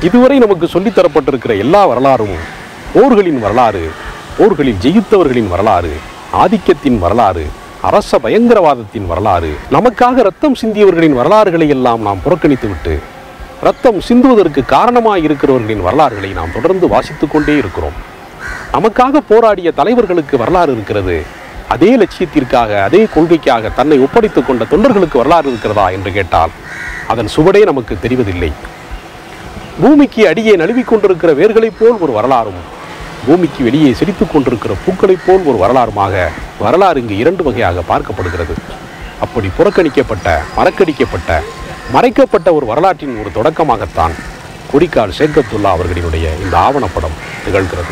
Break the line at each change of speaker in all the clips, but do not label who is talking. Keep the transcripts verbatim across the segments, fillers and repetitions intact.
இதுவரை நமக்கு சொல்லித்தரப்பட்டிருக்கிற எல்லா வரலாறும் போர்களின் வரலாறு, போர்களில் ஜெயித்தவர்களின் வரலாறு, ஆதிக்கத்தின் வரலாறு, அரச பயங்கரவாதத்தின் வரலாறு. நமக்காக ரத்தம் சிந்தியவர்களின் வரலாறுகளை எல்லாம் நாம் புறக்கணித்து விட்டு ரத்தம் சிந்துவதற்கு காரணமாக இருக்கிறவர்களின் வரலாறுகளை நாம் தொடர்ந்து வாசித்துக் கொண்டே இருக்கிறோம். நமக்காக போராடிய தலைவர்களுக்கு வரலாறு இருக்கிறது. அதே லட்சியத்திற்காக, அதே கொள்கைக்காக தன்னை ஒப்படைத்துக் கொண்ட தொண்டர்களுக்கு வரலாறு இருக்கிறதா என்று கேட்டால் அதன் சுவடே நமக்கு தெரிவதில்லை. பூமிக்கு அடியே நழுவிக் கொண்டிருக்கிற வேர்களைப் போல் ஒரு வரலாறும், பூமிக்கு வெளியே சிரித்துக் கொண்டிருக்கிற பூக்களைப் போல் ஒரு வரலாறுமாக வரலாறு இங்கு இரண்டு வகையாக பார்க்கப்படுகிறது. அப்படி புறக்கணிக்கப்பட்ட, மறக்கடிக்கப்பட்ட, மறைக்கப்பட்ட ஒரு வரலாற்றின் ஒரு தொடக்கமாகத்தான் கொடிக்கால் ஷேக் அப்துல்லா அவர்களினுடைய இந்த ஆவணப்படம் திகழ்கிறது.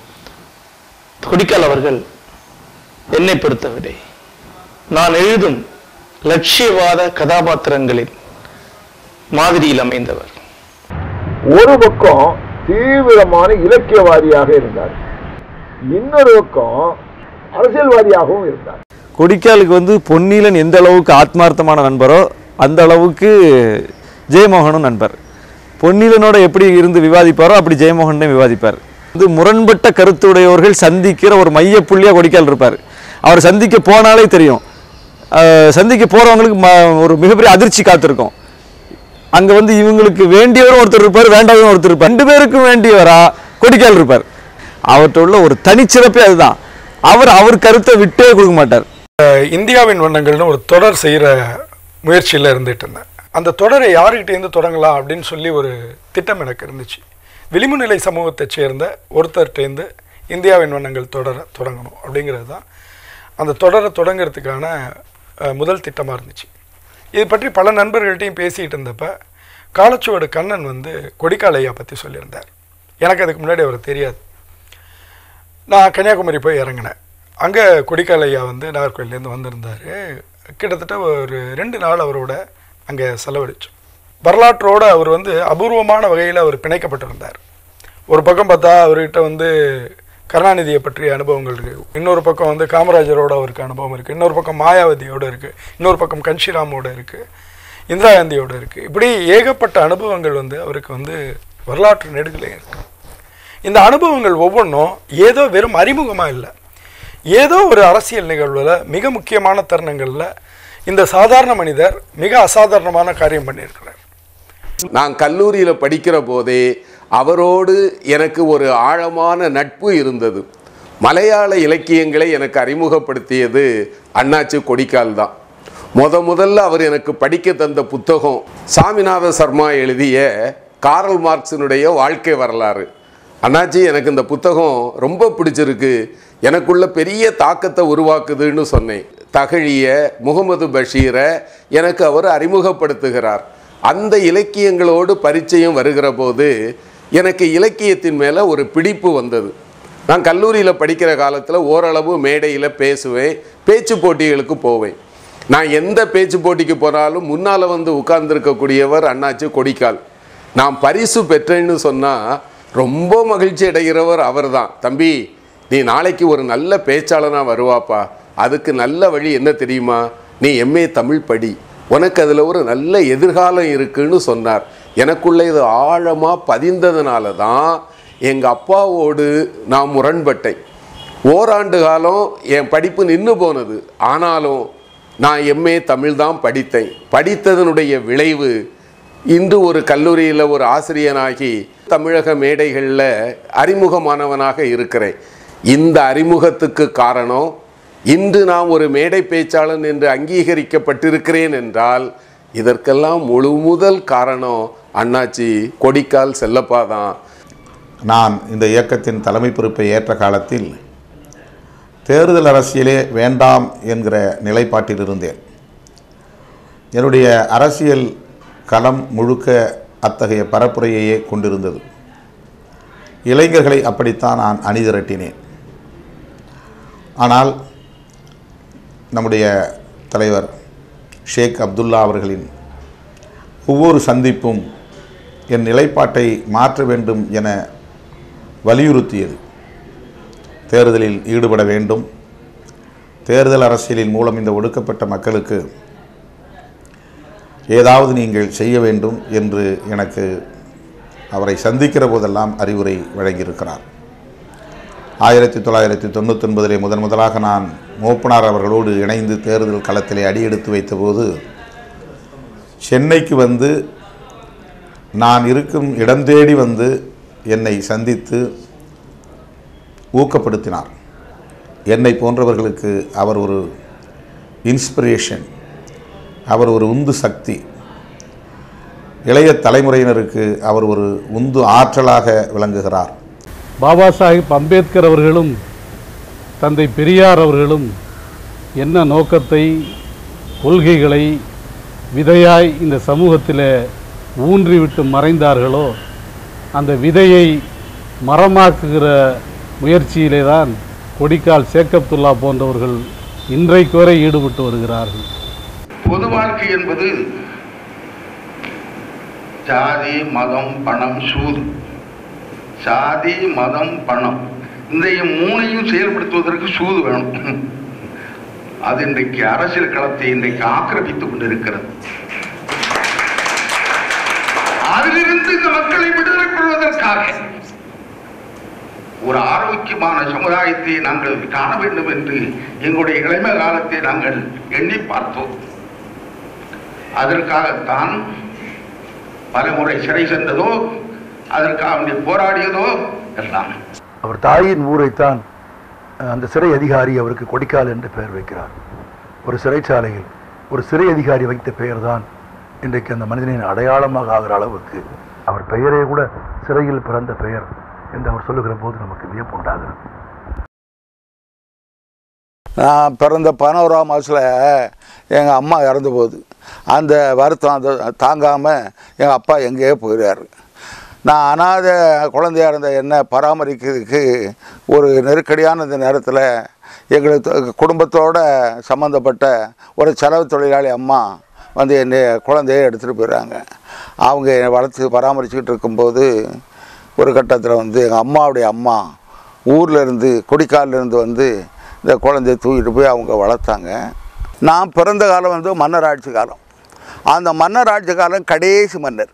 கொடிக்கால் அவர்கள் என்னை பொறுத்தவரை நான் எழுதும் லட்சியவாத கதாபாத்திரங்களின் மாதிரியில் அமைந்தவர்.
ஒரு பக்கம் தீவிரமான இலக்கியவாதியாக இருந்தார், இன்னொரு பக்கம் அரசியல்வாதியாகவும் இருந்தார்.
கொடிக்காலுக்கு வந்து பொன்னிலன் எந்த அளவுக்கு ஆத்மார்த்தமான நண்பரோ அந்த அளவுக்கு ஜெயமோகனும் நண்பர். பொன்னிலனோட எப்படி இருந்து விவாதிப்பாரோ அப்படி ஜெயமோகன் விவாதிப்பார். வந்து முரண்பட்ட கருத்துடையவர்கள் சந்திக்கிற ஒரு மைய புள்ளியாக கொடிக்கால் இருப்பார். அவர் சந்திக்க போனாலே தெரியும், சந்திக்க போகிறவங்களுக்கு ம ஒரு மிகப்பெரிய அதிர்ச்சி காத்திருக்கும். அங்கே வந்து இவங்களுக்கு வேண்டியவரும் ஒருத்தர் இருப்பார், வேண்டாதவரும் ஒருத்தர் இருப்பார். ரெண்டு பேருக்கும் வேண்டியவரா கொடிக்கால் இருப்பார். அவர்கிட்ட உள்ள ஒரு தனிச்சிறப்பே அதுதான். அவர் அவர் கருத்தை விட்டே கொடுக்க மாட்டார்.
இந்தியாவின் வண்ணங்கள்னு ஒரு தொடர் செய்கிற முயற்சியில் இருந்துட்டு இருந்தேன். அந்த தொடரை யாருக்கிட்டேருந்து தொடங்கலாம் அப்படின்னு சொல்லி ஒரு திட்டம் எனக்கு இருந்துச்சு. விளிம்புநிலை சமூகத்தை சேர்ந்த ஒருத்தர்கிட்டேருந்து இந்தியாவின் வண்ணங்கள் தொடரை தொடங்கணும் அப்படிங்கிறது தான் அந்த தொடரை தொடங்கிறதுக்கான முதல் திட்டமாக இருந்துச்சு. இது பற்றி பல நண்பர்கள்ட்டையும் பேசிகிட்டு இருந்தப்போ காலச்சுவடு கண்ணன் வந்து கொடிக்கால் ஐயா பற்றி சொல்லியிருந்தார். எனக்கு அதுக்கு முன்னாடி அவர் தெரியாது. நான் கன்னியாகுமரி போய் இறங்கினேன். அங்கே கொடிக்கால் ஐயா வந்து நாகர்கோயிலேருந்து வந்திருந்தார். கிட்டத்தட்ட ஒரு ரெண்டு நாள் அவரோட அங்கே செலவழித்தோம். வரலாற்றோடு அவர் வந்து அபூர்வமான வகையில் அவர் பிணைக்கப்பட்டிருந்தார். ஒரு பக்கம் பார்த்தா அவர்கிட்ட வந்து கருணாநிதியை பற்றிய அனுபவங்கள் இருக்குது, இன்னொரு பக்கம் வந்து காமராஜரோட அவருக்கு அனுபவம் இருக்குது, இன்னொரு பக்கம் மாயாவதியோடு இருக்குது, இன்னொரு பக்கம் கன்ஷிராமோட இருக்குது, இந்திரா காந்தியோடு இருக்குது. இப்படி ஏகப்பட்ட அனுபவங்கள் வந்து அவருக்கு வந்து வரலாற்று நெடுகிலே இருக்குது. இந்த அனுபவங்கள் ஒவ்வொன்றும் ஏதோ வெறும் அறிமுகமாக இல்லை, ஏதோ ஒரு அரசியல் நிகழ்வில் மிக முக்கியமான தருணங்களில் இந்த சாதாரண மனிதர் மிக அசாதாரணமான காரியம் பண்ணியிருக்கிறார்.
நான் கல்லூரியில் படிக்கிற போதே அவரோடு எனக்கு ஒரு ஆழமான நட்பு இருந்தது. மலையாள இலக்கியங்களை எனக்கு அறிமுகப்படுத்தியது அண்ணாச்சி கொடிக்கால் தான். முத முதல்ல அவர் எனக்கு படிக்க தந்த புத்தகம் சாமிநாத சர்மா எழுதிய காரல் மார்க்ஸினுடைய வாழ்க்கை வரலாறு. அண்ணாச்சி எனக்கு இந்த புத்தகம் ரொம்ப பிடிச்சிருக்கு, எனக்குள்ள பெரிய தாக்கத்தை உருவாக்குதுன்னு சொன்னேன். தகழிய முகமது பஷீரை எனக்கு அவர் அறிமுகப்படுத்துகிறார். அந்த இலக்கியங்களோடு பரிச்சயம் வருகிற போது எனக்கு இலக்கியத்தின் மேலே ஒரு பிடிப்பு வந்தது. நான் கல்லூரியில் படிக்கிற காலத்தில் ஓரளவு மேடையில் பேசுவேன், பேச்சு போட்டிகளுக்கு போவேன். நான் எந்த பேச்சு போட்டிக்கு போனாலும் முன்னால் வந்து உட்கார்ந்துருக்கக்கூடியவர் அண்ணாச்சி கொடிக்கால். நான் பரிசு பெற்றேன்னு சொன்னால் ரொம்ப மகிழ்ச்சி அடைகிறவர் அவர் தான். தம்பி, நீ நாளைக்கு ஒரு நல்ல பேச்சாளனாக வருவாப்பா, அதுக்கு நல்ல வழி என்ன தெரியுமா, நீ எம்ஏ தமிழ் படி, உனக்கு அதில் ஒரு நல்ல எதிர்காலம் இருக்குன்னு சொன்னார். எனக்குள்ளே இது ஆழமாக பதிந்ததுனால தான் எங்கள் அப்பாவோடு நான் முரண்பட்டேன். ஓராண்டு காலம் என் படிப்பு நின்று போனது, ஆனாலும் நான் எம்ஏ தமிழ் தான் படித்தேன். படித்ததனுடைய விளைவு இன்று ஒரு கல்லூரியில் ஒரு ஆசிரியனாகி தமிழக மேடைகளில் அறிமுகமானவனாக இருக்கிறேன். இந்த அறிமுகத்துக்கு காரணம் இன்று நான் ஒரு மேடை பேச்சாளன் என்று அங்கீகரிக்கப்பட்டிருக்கிறேன் என்றால் இதற்கெல்லாம் முழு முதல் காரணம் அண்ணாச்சி கொடிக்கால் செல்லப்பா தான்.
நான் இந்த இயக்கத்தின் தலைமை பொறுப்பை ஏற்ற காலத்தில் தேர்தல் அரசியலே வேண்டாம் என்கிற நிலைப்பாட்டில் இருந்தேன். என்னுடைய அரசியல் களம் முழுக்க அத்தகைய பரப்புரையையே கொண்டிருந்தது. இளைஞர்களை அப்படித்தான் நான் அணிதிரட்டினேன். ஆனால் நம்முடைய தலைவர் ஷேக் அப்துல்லா அவர்களின் ஒவ்வொரு சந்திப்பும் என் நிலைப்பாட்டை மாற்ற வேண்டும் என வலியுறுத்தியது. தேர்தலில் ஈடுபட வேண்டும், தேர்தல் அரசியலின் மூலம் இந்த ஒடுக்கப்பட்ட மக்களுக்கு ஏதாவது நீங்கள் செய்ய வேண்டும் என்று எனக்கு அவரை சந்திக்கிற போதெல்லாம் அறிவுரை வழங்கியிருக்கிறார். ஆயிரத்தி தொள்ளாயிரத்தி தொண்ணூற்றி ஒன்பதிலே முதன் முதலாக நான் மூப்பனார் அவர்களோடு இணைந்து தேர்தல் களத்திலே அடியெடுத்து வைத்தபோது சென்னைக்கு வந்து நான் இருக்கும் இடம் தேடி வந்து என்னை சந்தித்து ஊக்கப்படுத்தினார். என்னை போன்றவர்களுக்கு அவர் ஒரு இன்ஸ்பிரேஷன், அவர் ஒரு உந்து சக்தி. இளைய தலைமுறையினருக்கு அவர் ஒரு உந்து ஆற்றலாக விளங்குகிறார்.
பாபா சாஹிப் அம்பேத்கர் அவர்களும் தந்தை பெரியார் அவர்களும் என்ன நோக்கத்தை, கொள்கைகளை விதையாய் இந்த சமூகத்தில் ஊன்றிவிட்டு மறைந்தார்களோ அந்த விதையை மரமாக்குகிற முயற்சியிலே தான் கொடிக்கால் ஷேக் அப்துல்லா போன்றவர்கள் இன்றைக்கு வரை ஈடுபட்டு வருகிறார்கள்.
பொது வாழ்க்கை என்பது ஜாதி, மதம், பணம், சூது. சாதி, மதம், பணம் இந்த மூணையும் செயல்படுத்துவதற்கு சூது வேணும். அது இன்றைக்கு அரசியல் களத்தை இன்றைக்கு ஆக்கிரமித்துக் கொண்டிருக்கிறது. அதிலிருந்து இந்த மக்களை விடுதலை பெறுவதற்காக ஒரு ஆரோக்கியமான சமுதாயத்தை நாங்கள் காண வேண்டும் என்று எங்களுடைய இளமை காலத்தை நாங்கள் எண்ணி பார்த்தோம். அதற்காகத்தான் பலமுறை சிறை சென்றதோ, அதற்காக போராடியதோ எல்லாம்.
அவர் தாயின் ஊரைத்தான் அந்த சிறை அதிகாரி அவருக்கு கொடிக்கால் என்று பெயர் வைக்கிறார். ஒரு சிறைச்சாலையில் ஒரு சிறை அதிகாரி வைத்த பெயர் தான் இன்றைக்கு அந்த மனிதனின் அடையாளமாக ஆகிற அளவுக்கு அவர் பெயரே கூட சிறையில் பிறந்த பெயர் என்று அவர் சொல்லுகிற போது நமக்கு வியப்பு உண்டாகிறது.
நான் பிறந்த பதினோராம் மாதத்தில் எங்கள் அம்மா இறந்த போது அந்த வருத்தம் அந்த தாங்காமல் எங்கள் அப்பா எங்கேயோ போயிடுறாரு. நான் அனாத குழந்தையாக இருந்த என்னை பராமரிக்கிறதுக்கு ஒரு நெருக்கடியான இந்த நேரத்தில் எங்களுக்கு குடும்பத்தோடு சம்மந்தப்பட்ட ஒரு செலவு தொழிலாளி அம்மா வந்து என்னை குழந்தைய எடுத்துகிட்டு போயிடுறாங்க. அவங்க என்னை வளர்த்து பராமரிச்சுக்கிட்டு இருக்கும்போது ஒரு கட்டத்தில் வந்து எங்கள் அம்மாவுடைய அம்மா ஊரில் இருந்து கொடிக்காலிலேருந்து வந்து இந்த குழந்தைய தூக்கிட்டு போய் அவங்க வளர்த்தாங்க. நான் பிறந்த காலம் வந்து மன்னர் ஆட்சி காலம். அந்த மன்னர் ஆட்சி காலம் கடைசி மன்னர்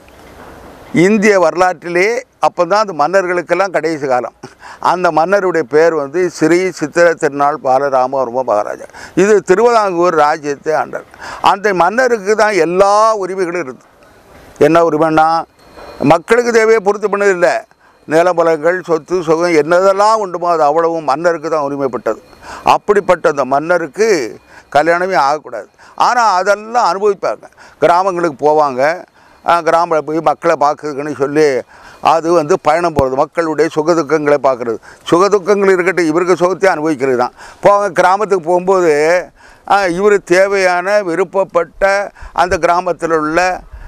இந்திய வரலாற்றிலே. அப்போ தான் அந்த மன்னர்களுக்கெல்லாம் கடைசி காலம். அந்த மன்னருடைய பேர் வந்து ஸ்ரீ சித்திர திருநாள் பாலராமவர்ம மகாராஜா. இது திருவிதாங்கூர் ராஜ்யத்தை ஆண்டார். அந்த மன்னருக்கு தான் எல்லா உரிமைகளும் இருக்குது. என்ன உரிமைன்னா, மக்களுக்கு தேவையை பொறுத்து பண்ணதில்லை. நிலபலங்கள், சொத்து, சுகம் என்னதெல்லாம் உண்டுமோ அது அவ்வளவும் மன்னருக்கு தான் உரிமைப்பட்டது. அப்படிப்பட்ட அந்த மன்னருக்கு கல்யாணமே ஆகக்கூடாது. ஆனால் அதெல்லாம் அனுபவிப்பாங்க. கிராமங்களுக்கு போவாங்க, கிராமத்தில் போய் மக்களை பார்க்குறதுக்குன்னு சொல்லி அது வந்து பயணம் போகிறது, மக்களுடைய சுகதுக்கங்களை பார்க்குறது. சுகதுக்கங்கள் இருக்கட்டும், இவருக்கு சுகத்தையும் அனுபவிக்கிறது தான். போவாங்க. கிராமத்துக்கு போகும்போது இவர் தேவையான விருப்பப்பட்ட அந்த கிராமத்தில் உள்ள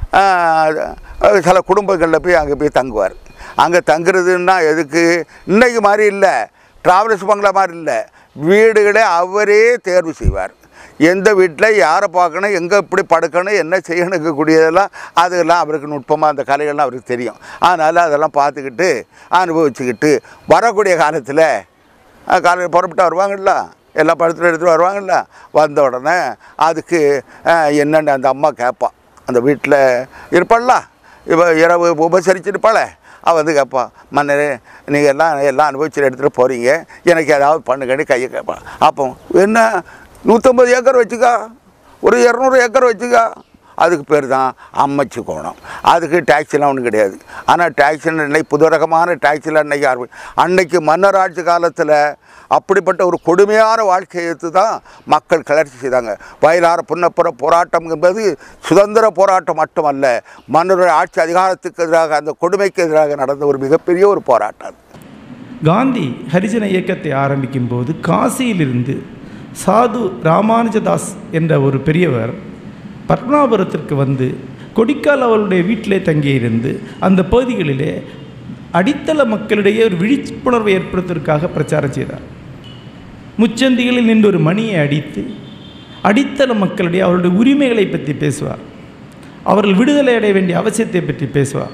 சில குடும்பங்களில் போய் அங்கே போய் தங்குவார். அங்கே தங்குறதுன்னா எதுக்கு? இன்றைக்கு மாதிரி இல்லை, ட்ராவல்ஸ் பங்களா மாதிரி இல்லை, வீடுகளை அவரே தேர்வு செய்வார். எந்த வீட்டில் யாரை பார்க்கணும், எங்கே எப்படி படுக்கணும், என்ன செய்யணுங்கக்கூடியதெல்லாம் அதெல்லாம் அவருக்கு நுட்பமாக அந்த கலைகள்லாம் அவருக்கு தெரியும். அதனால் அதெல்லாம் பார்த்துக்கிட்டு அனுபவிச்சுக்கிட்டு வரக்கூடிய காலத்தில் காலையில் புறப்பட்டு வருவாங்கள்ல, எல்லா படத்தில் எடுத்துகிட்டு வருவாங்கள்ல. வந்த உடனே அதுக்கு என்னென்னு அந்த அம்மா கேட்பாள். அந்த வீட்டில் இருப்பாள்ல, இப்போ இரவு உபசரிச்சிருப்பாளே, அவள் வந்து கேட்பா, மன்னரே நீங்கள் எல்லாம் எல்லாம் அனுபவிச்சு எடுத்துகிட்டு போகிறீங்க, எனக்கு ஏதாவது பண்ணுங்கன்னு கையை கேட்பாள். அப்போ என்ன, நூற்றம்பது ஏக்கர் வச்சுக்கா, ஒரு இரநூறு ஏக்கர் வச்சுக்கா, அதுக்கு பேர் தான் அம்மச்சி கோணம். அதுக்கு டேக்ஸிலாம் ஒன்றும் கிடையாது. ஆனால் டேக்ஸின்னு இன்னைக்கு புது ரகமான டேக்ஸில் அன்னைக்கு ஆரம்பி அன்னைக்கு மன்னர் ஆட்சி காலத்தில் அப்படிப்பட்ட ஒரு கொடுமையான வாழ்க்கையை எடுத்து தான் மக்கள் கிளர்ச்சி செய்தாங்க. வயலார புன்னப்புற போராட்டம் என்பது சுதந்திர போராட்டம் மட்டுமல்ல, மன்னருடைய ஆட்சி அதிகாரத்துக்கு எதிராக, அந்த கொடுமைக்கு எதிராக நடந்த ஒரு மிகப்பெரிய ஒரு போராட்டம்.
காந்தி ஹரிஜன இயக்கத்தை ஆரம்பிக்கும் போது காசியிலிருந்து சாது ராமானுஜதாஸ் என்ற ஒரு பெரியவர் பத்மநாபபுரத்திற்கு வந்து கொடிக்கால் அவருடைய வீட்டிலே தங்கியிருந்து அந்த பகுதிகளிலே அடித்தள மக்களிடையே ஒரு விழிப்புணர்வை ஏற்படுத்துவதற்காக பிரச்சாரம் செய்தார். முச்சந்திகளில் நின்று ஒரு மணியை அடித்து அடித்தள மக்களிடையே அவருடைய உரிமைகளை பற்றி பேசுவார். அவர்கள் விடுதலை அடைய வேண்டிய அவசியத்தை பற்றி பேசுவார்.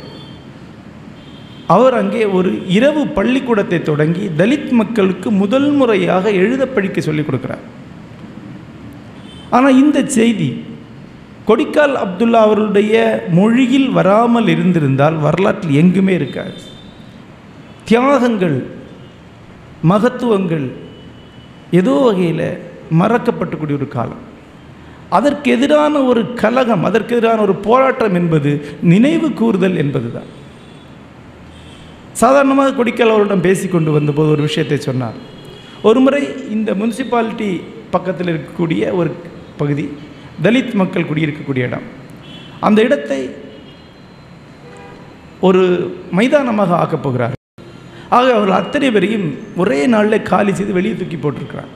அவர் அங்கே ஒரு இரவு பள்ளிக்கூடத்தை தொடங்கி தலித் மக்களுக்கு முதல் முறையாக எழுத படிக்க சொல்லிக் கொடுக்கிறார். ஆனால் இந்த செய்தி கொடிக்கால் அப்துல்லா அவர்களுடைய மொழியில் வராமல் இருந்திருந்தால் வரலாற்றில் எங்குமே இருக்காது. தியாகங்கள், மகத்துவங்கள் ஏதோ வகையில் மறக்கப்பட்டக்கூடிய ஒரு காலம். அதற்கு எதிரான ஒரு கலகம், அதற்கு எதிரான ஒரு போராட்டம் என்பது நினைவு கூறுதல் என்பது தான். சாதாரணமாக கொடிக்கால் அவரிடம் பேசி கொண்டு வந்தபோது ஒரு விஷயத்தை சொன்னார். ஒரு முறை இந்த முனிசிபாலிட்டி பக்கத்தில் இருக்கக்கூடிய ஒரு பகுதி தலித் மக்கள் குடியிருக்கக்கூடிய இடம், அந்த இடத்தை ஒரு மைதானமாக ஆக்கப் போகிறார். ஆக அவர்கள் அத்தனை பேரையும் ஒரே நாளில் காலி செய்து வெளியே தூக்கி போட்டிருக்கிறார்.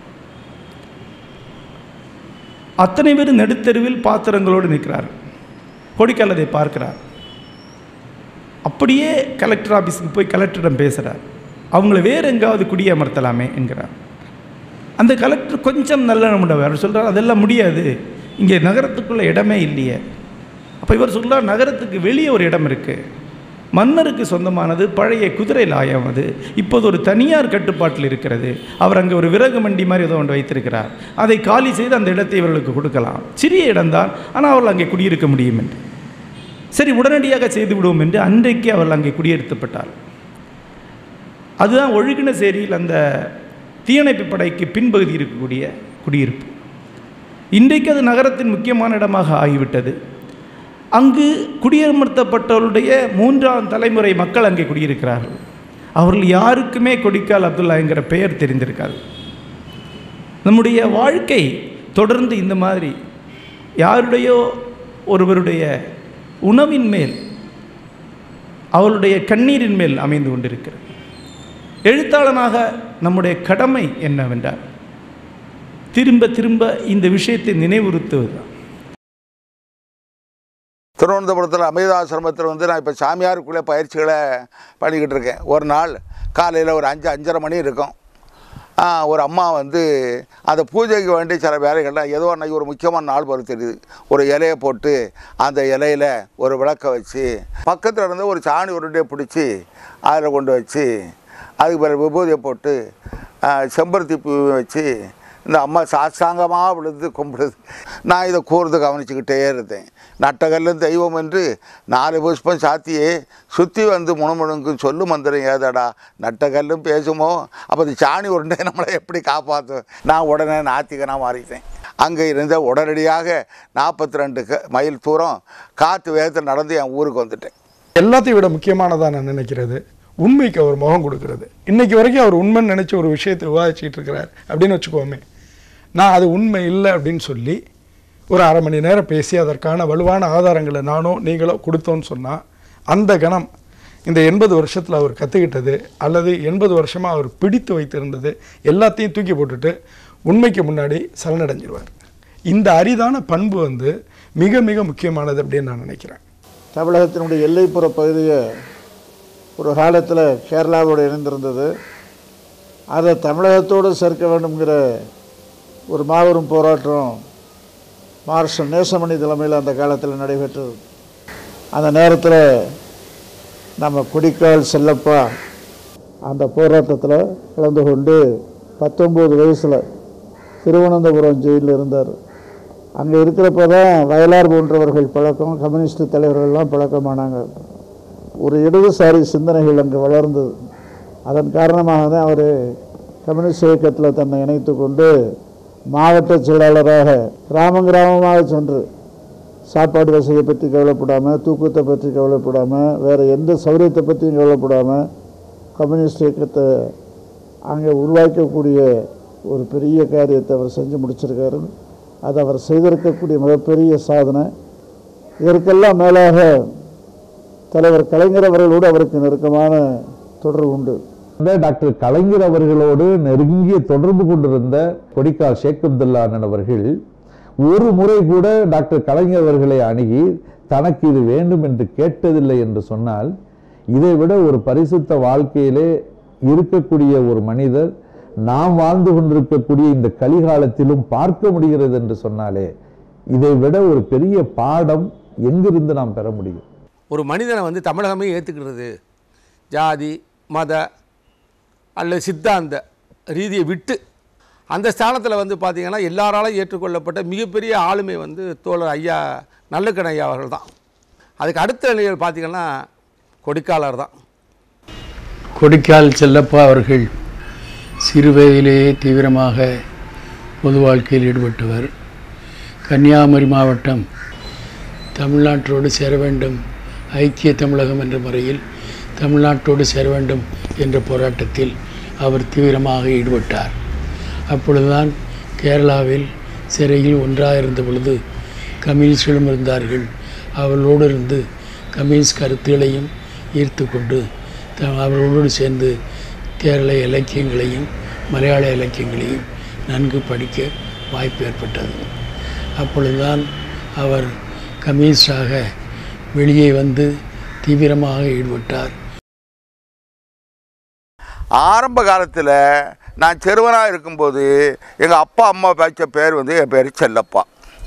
அத்தனை பேர் நடுத்தெருவில் பாத்திரங்களோடு நிற்கிறார். கொடிக்கால் அதை பார்க்கிறார். அப்படியே கலெக்டர் ஆஃபீஸுக்கு போய் கலெக்டரிடம் பேசுகிறார். அவங்கள வேறு எங்காவது குடியமர்த்தலாமே என்கிறார். அந்த கலெக்டர் கொஞ்சம் நல்ல நம்முடைய அவர் சொல்கிறார், அதெல்லாம் முடியாது, இங்கே நகரத்துக்குள்ளே இடமே இல்லையே. அப்போ இவர் சொல்கிறார், நகரத்துக்கு வெளியே ஒரு இடம் இருக்குது, மன்னருக்கு சொந்தமானது, பழைய குதிரை லாயம், அது இப்போது ஒரு தனியார் கட்டுப்பாட்டில் இருக்கிறது. அவர் அங்கே ஒரு விறகு மண்டி மாதிரி ஏதோ ஒன்று வைத்திருக்கிறார். அதை காலி செய்து அந்த இடத்தை இவர்களுக்கு கொடுக்கலாம். சிறிய இடம்தான், ஆனால் அவர்கள் அங்கே குடியிருக்க முடியும் என்று. சரி, உடனடியாக செய்து விடுவோம் என்று அன்றைக்கு அவர்கள் அங்கே குடியேற்றப்பட்டார். அதுதான் ஒழுகினசேரியில் அந்த தீயணைப்பு படைக்கு பின்பகுதி இருக்கக்கூடிய குடியிருப்பு. இன்றைக்கு அது நகரத்தின் முக்கியமான இடமாக ஆகிவிட்டது. அங்கு குடியமர்த்தப்பட்டவருடைய மூன்றாம் தலைமுறை மக்கள் அங்கே குடியிருக்கிறார்கள். அவர்கள் யாருக்குமே கொடிக்கால் அப்துல்லா என்கிற பெயர் தெரிந்திருக்காது. நம்முடைய வாழ்க்கை தொடர்ந்து இந்த மாதிரி யாருடையோ ஒருவருடைய உணவின் மேல், அவருடைய கண்ணீரின் மேல் அமைந்து கொண்டிருக்கிறது. எழுத்தாளனாக நம்முடைய கடமை என்னவென்றால் திரும்ப திரும்ப இந்த விஷயத்தை நினைவுறுத்துவதுதான்.
திருவனந்தபுரத்தில் அமிர்தாசிரமத்தில் வந்து நான் இப்போ சாமியாருக்குள்ளே பயிற்சிகளை பண்ணிக்கிட்டு இருக்கேன். ஒரு நாள் காலையில் ஒரு அஞ்சு அஞ்சரை மணி இருக்கும். ஒரு அம்மா வந்து அந்த பூஜைக்கு வேண்டி சில வேலைகள்லாம் ஏதோ அன்றைக்கி ஒரு முக்கியமான நாள் போல தெரியுது. ஒரு இலையை போட்டு அந்த இலையில் ஒரு விளக்கை வச்சு பக்கத்தில் இருந்து ஒரு சாணி உருண்டையை பிடிச்சி அதில் கொண்டு வச்சு அதுக்கு பிறகு விபூதியை போட்டு செம்பருத்தி பூ வச்சு இந்த அம்மா சாஸ்தாங்கமாக விழுந்து கும்பிடுது. நான் இதை கூர்ந்து கவனிச்சுக்கிட்டே இருந்தேன். நட்டகல்லும் தெய்வம் என்று நாலு புஷ்பம் சாத்தியே சுற்றி வந்து முணுமுணுங்கு சொல்லு மந்திரம் ஏதாடா, நட்டகல்லும் பேசுமோ, அப்போ இந்த சாணி உருண்டை நம்மளை எப்படி காப்பாற்றும். நான் உடனே நாத்திகனாக மாறிட்டேன். அங்கே இருந்த உடனடியாக நாற்பத்தி ரெண்டு மைல் தூரம் காற்று வேகத்தில் நடந்து என் ஊருக்கு வந்துட்டேன்.
எல்லாத்தையும் விட முக்கியமானதாக நான் நினைக்கிறது உண்மைக்கு அவர் முகம் கொடுக்கறது. இன்னைக்கு வரைக்கும் அவர் உண்மைன்னு நினச்சி ஒரு விஷயத்தை விவாதிச்சுட்டு இருக்கிறார் அப்படின்னு வச்சுக்கோமே. நான் அது உண்மை இல்லை அப்படின்னு சொல்லி ஒரு அரை மணி நேரம் பேசி அதற்கான வலுவான ஆதாரங்களை நானோ நீங்களோ கொடுத்தோன்னு சொன்னால் அந்த கணம் இந்த எண்பது வருஷத்தில் அவர் கற்றுக்கிட்டது அல்லது எண்பது வருஷமாக அவர் பிடித்து வைத்திருந்தது எல்லாத்தையும் தூக்கி போட்டுட்டு உண்மைக்கு முன்னாடி சரணடைஞ்சிருவார். இந்த அரிதான பண்பு வந்து மிக மிக முக்கியமானது அப்படின்னு நான் நினைக்கிறேன்.
தமிழகத்தினுடைய எல்லைப்புற பகுதியை ஒரு காலத்தில் கேரளாவோடு இணைந்திருந்தது. அதை தமிழகத்தோடு சேர்க்க வேண்டும்ங்கிற ஒரு மாபெரும் போராட்டம் மார்ஷல் நேசமணி தலைமையில் அந்த காலத்தில் நடைபெற்றது. அந்த நேரத்தில் நம்ம கொடிக்கால் செல்லப்பா அந்த போராட்டத்தில் கலந்து கொண்டு பத்தொம்போது வயசில் திருவனந்தபுரம் ஜெயிலில் இருந்தார். அங்கே இருக்கிறப்ப தான் வயலார் போன்றவர்கள் பழக்கம், கம்யூனிஸ்ட் தலைவர்கள்லாம் பழக்கமானாங்க. ஒரு இடதுசாரி சிந்தனைகள் அங்கே வளர்ந்தது. அதன் காரணமாக தான் அவர் கம்யூனிஸ்ட் இயக்கத்தில் தன்னை இணைத்து கொண்டு மாவட்ட செயலாளராக கிராமம் கிராமமாக சென்று சாப்பாடு வசதியை பற்றி கவலைப்படாமல், தூக்கத்தை பற்றி கவலைப்படாமல், வேறு எந்த சௌகரியத்தை பற்றியும் கவலைப்படாமல் கம்யூனிஸ்ட் இயக்கத்தை அங்கே உருவாக்கக்கூடிய ஒரு பெரிய காரியத்தை அவர் செஞ்சு முடிச்சிருக்காரு. அது அவர் செய்திருக்கக்கூடிய மிகப்பெரிய சாதனை. இதற்கெல்லாம் மேலாக தலைவர் கலைஞர் அவர்களோடு அவருக்கு நெருக்கமான தொடர்பு உண்டு.
டாக்டர் கலைஞர் அவர்களோடு நெருங்கிய தொடர்பு கொண்டிருந்த கொடிக்கால் ஷேக் அப்துல்லா அண்ணன் அவர்கள் ஒரு முறை கூட டாக்டர் கலைஞர் அவர்களை அணுகி தனக்கு இது வேண்டும் என்று கேட்டதில்லை என்று சொன்னால், இதை விட ஒரு பரிசுத்த வாழ்க்கையிலே இருக்கக்கூடிய ஒரு மனிதர் நாம் வாழ்ந்து கொண்டிருக்கக்கூடிய இந்த கலிகாலத்திலும் பார்க்க முடிகிறது என்று சொன்னாலே, இதை விட ஒரு பெரிய பாடம் எங்கிருந்து நாம் பெற முடியும்?
ஒரு மனிதனை வந்து தமிழகமே ஏற்றுக்கிறது ஜாதி மத அல்லது சித்தாந்த ரீதியை விட்டு அந்த ஸ்தானத்தில் வந்து பார்த்திங்கன்னா எல்லாராலும் ஏற்றுக்கொள்ளப்பட்ட மிகப்பெரிய ஆளுமை வந்து தோழர் ஐயா நல்லக்கண் ஐயா அவர்கள் தான். அதுக்கு அடுத்த நிலையில் பார்த்திங்கன்னா கொடிக்காலர் தான்.
கொடிக்கால் செல்லப்பா அவர்கள் சிறு வயதிலேயே தீவிரமாக பொது வாழ்க்கையில் ஈடுபட்டவர். கன்னியாகுமரி மாவட்டம் தமிழ்நாட்டோடு சேர வேண்டும், ஐக்கிய தமிழகம் என்ற முறையில் தமிழ்நாட்டோடு சேர வேண்டும் என்ற போராட்டத்தில் அவர் தீவிரமாக ஈடுபட்டார். அப்பொழுதுதான் கேரளாவில் சிறையில் ஒன்றாக இருந்த பொழுது கம்யூனிஸ்டுகளும் இருந்தார்கள். அவர்களோடு இருந்து கம்யூனிஸ்ட் கருத்துகளையும் ஈர்த்து கொண்டு த அவர்களோடு சேர்ந்து கேரள இலக்கியங்களையும் மலையாள இலக்கியங்களையும் நன்கு படிக்க வாய்ப்பு ஏற்பட்டது. அப்பொழுதுதான் அவர் கம்யூனிஸ்டாக வெளியே வந்து தீவிரமாக ஈடுபட்டார்.
ஆரம்ப காலத்தில் நான் சிறுவனாக இருக்கும்போது எங்கள் அப்பா அம்மா வச்ச பேர் வந்து என் பேர் செல்லப்பா.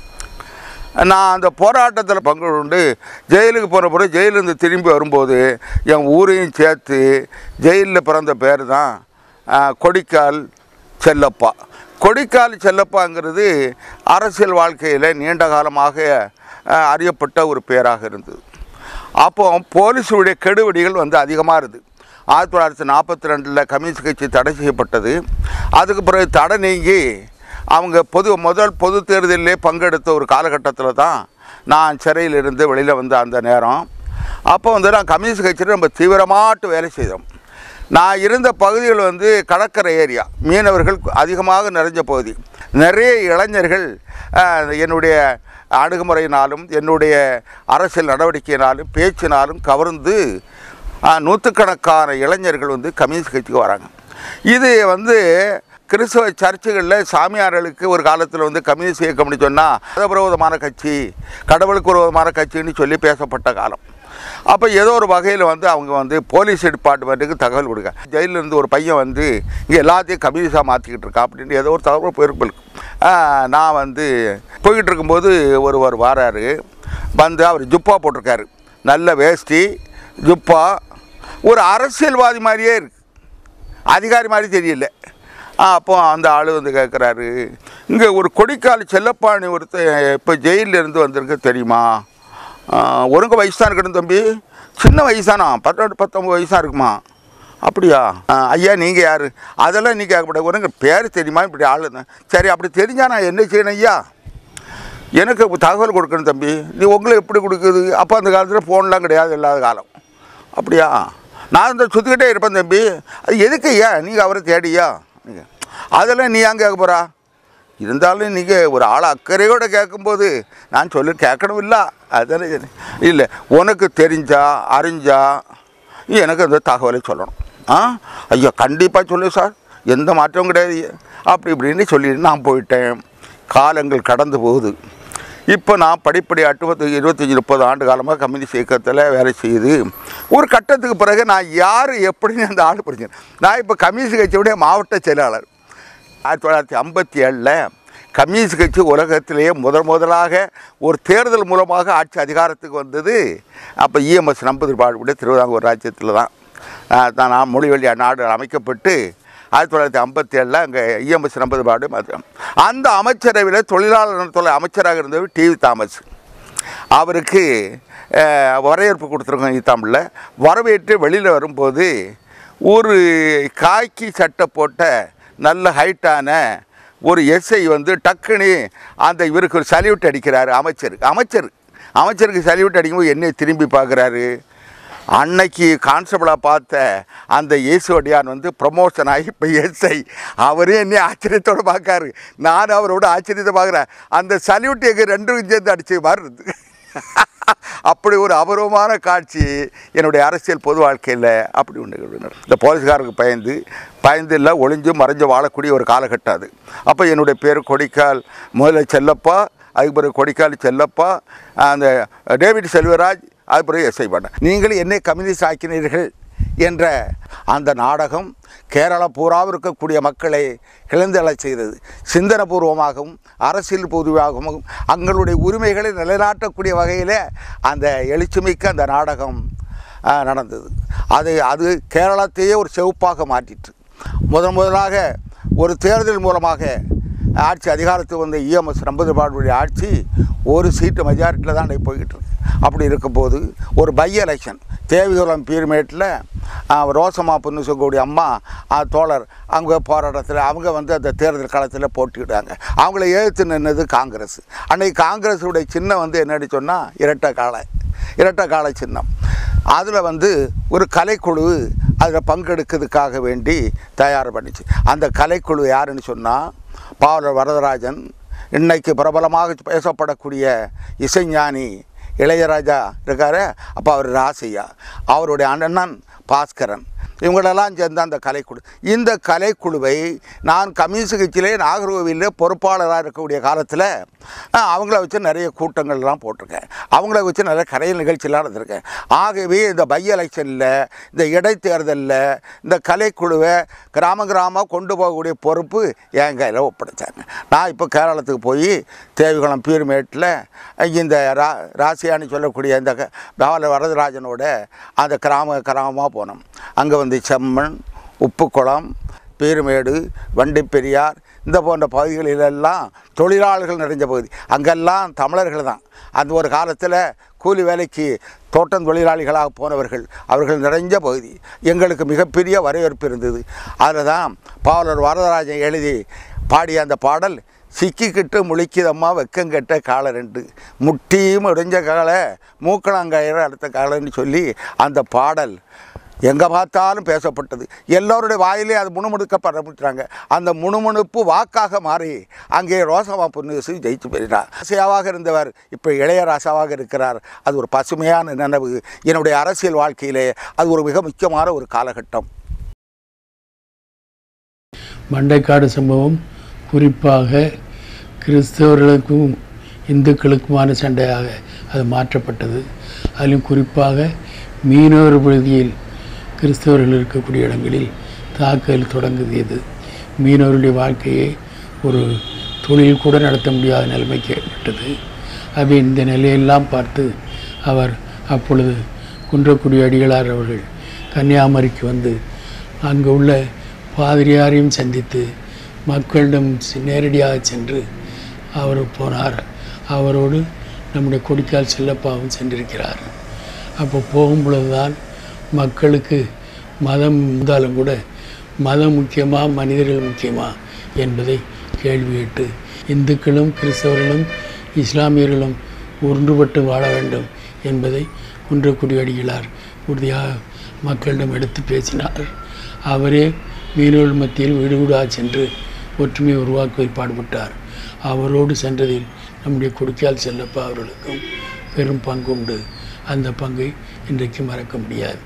நான் அந்த போராட்டத்தில் பங்கு கொண்டு ஜெயிலுக்கு போன பிறகு ஜெயிலிருந்து திரும்பி வரும்போது என் ஊரையும் சேர்த்து ஜெயிலில் பிறந்த பேர் தான் கொடிக்கால் செல்லப்பா. கொடிக்கால் செல்லப்பாங்கிறது அரசியல் வாழ்க்கையில் நீண்ட காலமாக அறியப்பட்ட ஒரு பேராக இருந்தது. அப்போ போலீஸுடைய கெடுபிடிகள் வந்து அதிகமாக இருந்தது. ஆயிரத்தி தொள்ளாயிரத்தி நாற்பத்தி ரெண்டில் கம்யூனிஸ்ட் கட்சி தடை செய்யப்பட்டது. அதுக்கு பிறகு தடை நீங்கி அவங்க பொது முதல் பொது தேர்தலிலே பங்கெடுத்த ஒரு காலகட்டத்தில் தான் நான் சிறையிலிருந்து வெளியில் வந்த அந்த நேரம். அப்போ வந்து நான் கம்யூனிஸ்ட் கட்சியில் ரொம்ப தீவிரமாட்டு வேலை செய்தோம். நான் இருந்த பகுதிகள் வந்து கடற்கரை ஏரியா, மீனவர்கள் அதிகமாக நிறைஞ்ச பகுதி. நிறைய இளைஞர்கள் என்னுடைய அணுகுமுறையினாலும் என்னுடைய அரசியல் நடவடிக்கையினாலும் பேச்சினாலும் கவர்ந்து நூற்றுக்கணக்கான இளைஞர்கள் வந்து கம்யூனிஸ்ட் கட்சிக்கு வராங்க. இது வந்து கிறிஸ்தவ சர்ச்சுகளில் சாமியார்களுக்கு ஒரு காலத்தில் வந்து கம்யூனிஸ்ட் இயக்கம்னு சொன்னால் மதவிரோதமான கட்சி, கடவுளுக்கு விரோதமான கட்சின்னு சொல்லி பேசப்பட்ட காலம். அப்போ ஏதோ ஒரு வகையில் வந்து அவங்க வந்து போலீஸ் டிபார்ட்மெண்ட்டுக்கு தகவல் கொடுக்க, ஜெயிலிருந்து ஒரு பையன் வந்து இங்கே எல்லாத்தையும் கம்யூனிஸ்டாக மாற்றிக்கிட்டு இருக்கா அப்படின்ட்டு ஏதோ ஒரு தகவல் போயிருக்கு. நான் வந்து போய்கிட்டு இருக்கும்போது ஒருவர் வாராரு. வந்து அவர் ஜுப்பா போட்டிருக்காரு, நல்ல வேஷ்டி ஜுப்பா, ஒரு அரசியல்வாதி மாதிரியே இருக்குது, அதிகாரி மாதிரி தெரியல. அப்போ அந்த ஆள் வந்து கேட்குறாரு, இங்கே ஒரு கொடிக்கால் செல்லப்பாணி ஒருத்தர் இப்போ ஜெயிலிருந்து வந்திருக்கு தெரியுமா? ஒருங்க வயசு தான் இருக்கணும் தம்பி, சின்ன வயசானா, பத்தொன்று பத்தொம்பது வயசாக இருக்குமா? அப்படியா? ஐயா நீங்கள் யார்? அதெல்லாம் நீ கேட்கப்படாது, ஒருங்க பேர் தெரியுமா? இப்படி ஆள் தான். சரி, அப்படி தெரிஞ்சால் நான் என்ன செய்யணும் ஐயா? எனக்கு தகவல் கொடுக்கணும் தம்பி. நீ உங்களை எப்படி கொடுக்குது? அப்போ அந்த காலத்தில் ஃபோன்லாம் கிடையாது, இல்லாத காலம். அப்படியா? நான் இந்த சுற்றிக்கிட்டே இருப்பேன் தம்பி. அது எதுக்கு ஐயா நீங்கள் அவரை தேடியா? நீங்கள் அதெல்லாம் நீ ஏன் கேட்க போகிறா? இருந்தாலும் நீங்கள் ஒரு ஆளை அக்கறையோடு கேட்கும்போது நான் சொல்லி கேட்கணும் இல்லை? அதெல்லாம் இல்லை, உனக்கு தெரிஞ்சா அறிஞ்சா நீ எனக்கு அந்த தகவலை சொல்லணும். ஆ ஐயா கண்டிப்பாக சொல்லு சார், எந்த மாற்றமும் கிடையாது அப்படி இப்படின்னு சொல்லிட்டு நான் போயிட்டேன். காலங்கள் கடந்து போகுது. இப்போ நான் படிப்படியாட்டு பத்து இருபத்தஞ்சி முப்பது ஆண்டு காலமாக கம்யூனிஸ்ட் இயக்கத்தில் வேலை செய்யுது. ஒரு கட்டத்துக்கு பிறகு நான் யார் எப்படின்னு அந்த ஆள் புரிஞ்சேன். நான் இப்போ கம்யூனிஸ்ட் கட்சியுடைய மாவட்ட செயலாளர். ஆயிரத்தி தொள்ளாயிரத்தி ஐம்பத்தி ஏழில் கம்யூனிஸ்ட் கட்சி உலகத்திலேயே முதல் முதலாக ஒரு தேர்தல் மூலமாக ஆட்சி அதிகாரத்துக்கு வந்தது. அப்போ இஎம்எஸ் நம்பூதிரிப்பாடுடைய திருவிதாங்கூர் ராஜ்யத்தில் தான் நான் மொழிவழி நாடு அமைக்கப்பட்டு ஆயிரத்தி தொள்ளாயிரத்தி ஐம்பத்தி ஏழில் அங்கே இஎம்எஸ் நம்பூதிரிப்பாடு மாற்றம். அந்த அமைச்சரவையில் தொழிலாளர் நலத்துறை அமைச்சராக இருந்தவர் டிவி தாமஸ். அவருக்கு வரவேற்பு கொடுத்துருக்கோம் ஈத்தாம்பில். வரவேற்று வெளியில் வரும்போது ஒரு காக்கி சட்டை போட்ட நல்ல ஹைட்டான ஒரு எஸ்ஐ வந்து டக்குன்னு அந்த இவருக்கு ஒரு சல்யூட் அடிக்கிறாரு. அமைச்சர் அமைச்சர் அமைச்சருக்கு சல்யூட் அடிக்கும்போது என்னை திரும்பி பார்க்குறாரு. அன்னைக்கு கான்ஸ்டபிளாக பார்த்த அந்த இயேசுவடியான் வந்து ப்ரமோஷன் ஆகி இப்போ எஸ்ஐ. அவரே என்னை ஆச்சரியத்தோடு பார்க்காரு, நான் அவரோட ஆச்சரியத்தை பார்க்குறேன். அந்த சல்யூட் எங்கள் ரெண்டும் சேர்ந்து அடிச்சு மாதிரி இருக்குது. அப்படி ஒரு அபூர்வமான காட்சி என்னுடைய அரசியல் பொது வாழ்க்கையில் அப்படி ஒன்று. இந்த போலீஸ்காரருக்கு பயந்து பயந்து இல்லை ஒளிஞ்சு மறைஞ்சு வாழக்கூடிய ஒரு காலகட்டம் அது. அப்போ என்னுடைய பேர் கொடிக்கால் முதல்ல செல்லப்பா, அதுக்கு பிறகு கொடிக்கால் செல்லப்பா, அந்த டேவிட் செல்வராஜ், அது பிறகு எஸ்ஐ பண்ணேன். நீங்களும் என்னை கம்யூனிஸ்ட் ஆக்கினீர்கள் என்ற அந்த நாடகம் கேரளா பூராவும் இருக்கக்கூடிய மக்களை கிளந்தெழச் செய்தது. சிந்தனபூர்வமாகவும் அரசியல் பொதுவாகவும் அவங்களுடைய உரிமைகளை நிலைநாட்டக்கூடிய வகையில் அந்த எழுச்சிமிக்க அந்த நாடகம் நடந்தது. அது அது கேரளத்தையே ஒரு செவப்பாக மாற்றிற்று. முதன் முதலாக ஒரு தேர்தல் மூலமாக ஆட்சி அதிகாரத்துக்கு வந்த இஎம்எஸ் நம்பூதிரிபாடுடைய ஆட்சி ஒரு சீட்டு மெஜாரிட்டியில் தான் போய்கிட்டு இருக்கு. அப்படி இருக்கும்போது ஒரு பை எலெக்ஷன் தேவிகுளம் பீர்மேட்டில் ரோசம்மா பொன்னுசங்கோடி அம்மா தோழர் அவங்க போராட்டத்தில் அவங்க வந்து அந்த தேர்தல் காலத்தில் போட்டிக்கிட்டாங்க. அவங்கள எதிர்த்து நின்னது காங்கிரஸ். அன்றைக்கி காங்கிரஸுடைய சின்னம் வந்து என்னன்னு சொன்னால் இரட்டை காளை இரட்டை காளை சின்னம். அதில் வந்து ஒரு கலைக்குழு அதில் பங்கெடுக்கிறதுக்காக வேண்டி தயார் பண்ணிச்சு. அந்த கலைக்குழு யாருன்னு சொன்னால் பாவலர் வரதராஜன், இன்னைக்கு பிரபலமாக பேசப்படக்கூடிய இசைஞானி இளையராஜா இருக்காரு, அப்போ அவர் ராசையா, அவருடைய அண்ணன் பாஸ்கரன், இவங்களெல்லாம் சேர்ந்த அந்த கலைக்குழு. இந்த கலைக்குழுவை நான் கம்யூனிஸ்ட் கட்சியிலே நாகர்கோவிலில் பொறுப்பாளராக இருக்கக்கூடிய காலத்தில் அவங்கள வச்சு நிறைய கூட்டங்கள்லாம் போட்டிருக்கேன். அவங்கள வச்சு நிறைய கலை நிகழ்ச்சியெலாம் நடந்திருக்கேன். ஆகவே இந்த பை எலெக்ஷனில், இந்த இடைத்தேர்தலில் இந்த கலைக்குழுவை கிராம கிராமமாக கொண்டு போகக்கூடிய பொறுப்பு என் கையில் ஒப்படைச்சாங்க. நான் இப்போ கேரளத்துக்கு போய் தேவிகுளம் பீர்மேட்டில் இந்த ரா ராசியான்னு சொல்லக்கூடிய இந்த பாவலர் வரதராஜனோட அந்த கிராம கிராமமாக போனோம். அங்கே வந்து செம்மண், உப்புக்குளம், பீர்மேடு, வண்டிப்பெரியார் இந்த போன்ற பகுதிகளிலெல்லாம் தொழிலாளர்கள் நிறைஞ்ச பகுதி. அங்கெல்லாம் தமிழர்கள் தான். அந்த ஒரு காலத்தில் கூலி வேலைக்கு தோட்டம் தொழிலாளிகளாக போனவர்கள், அவர்கள் நிறைஞ்ச பகுதி. எங்களுக்கு மிகப்பெரிய வரவேற்பு இருந்தது. அதில் தான் பாவலர் வரதராஜன் எழுதி பாடிய அந்த பாடல், சிக்கிக்கிட்டு முழிக்குதம்மா வெக்கங்கெட்ட காலை ரெண்டு, முட்டியும் இடைஞ்ச காலை மூக்கணாங்கயிறு அடுத்த காலைன்னு சொல்லி அந்த பாடல் எங்கே பார்த்தாலும் பேசப்பட்டது. எல்லோருடைய வாயிலே அது முணுமுணுக்கப்பட்டாங்க. அந்த முணுமுணுப்பு வாக்காக மாறி அங்கே ரோசம்மா பொன்னுசு ஜெயிச்சு போயிட்டார். ராசாவாக இருந்தவர் இப்போ இளையராசாவாக இருக்கிறார். அது ஒரு பசுமையான நினைவு. என்னுடைய அரசியல் வாழ்க்கையிலே அது ஒரு மிக முக்கியமான ஒரு காலகட்டம்.
மண்டைக்காடு சம்பவம் குறிப்பாக கிறிஸ்தவர்களுக்கும் இந்துக்களுக்குமான சண்டையாக அது மாற்றப்பட்டது. அதிலும் குறிப்பாக மீனவர் பகுதியில் கிறிஸ்தவர்கள் இருக்கக்கூடிய இடங்களில் தாக்குதல் தொடங்குதியது. மீனவர்களுடைய வாழ்க்கையை ஒரு தொழில் கூட நடத்த முடியாத நிலைமைக்கு ஏற்பட்டது. அவை இந்த நிலையெல்லாம் பார்த்து அவர் அப்பொழுது குன்றக்குடி அடிகளார் அவர்கள் கன்னியாகுமரிக்கு வந்து அங்கு உள்ள பாதிரியாரையும் சந்தித்து மக்களிடம் நேரடியாக சென்று அவர் போனார். அவரோடு நம்முடைய கொடிக்கால் செல்லப்பாவும் சென்றிருக்கிறார். அப்போ போகும் பொழுதுதான் மக்களுக்கு மதம் இருந்தாலும் கூட மதம் முக்கியமா மனிதர்கள் முக்கியமா என்பதை கேள்வி கேட்டு இந்துக்களும் கிறிஸ்தவர்களும் இஸ்லாமியர்களும் ஒன்றுபட்டு வாழ வேண்டும் என்பதை குன்றக்குடி அடிகளார் உறுதியாக மக்களிடம் எடுத்து பேசினார். அவரே மீனவர்கள் மத்தியில் வீடு வீடாக சென்று ஒற்றுமையை உருவாக்குவதை பாடுபட்டார். அவரோடு சென்றதில் நம்முடைய கொடிக்கால் செல்லப்பா அவர்களுக்கும் பெரும் பங்கு உண்டு. அந்த பங்கை இன்றைக்கு மறக்க முடியாது.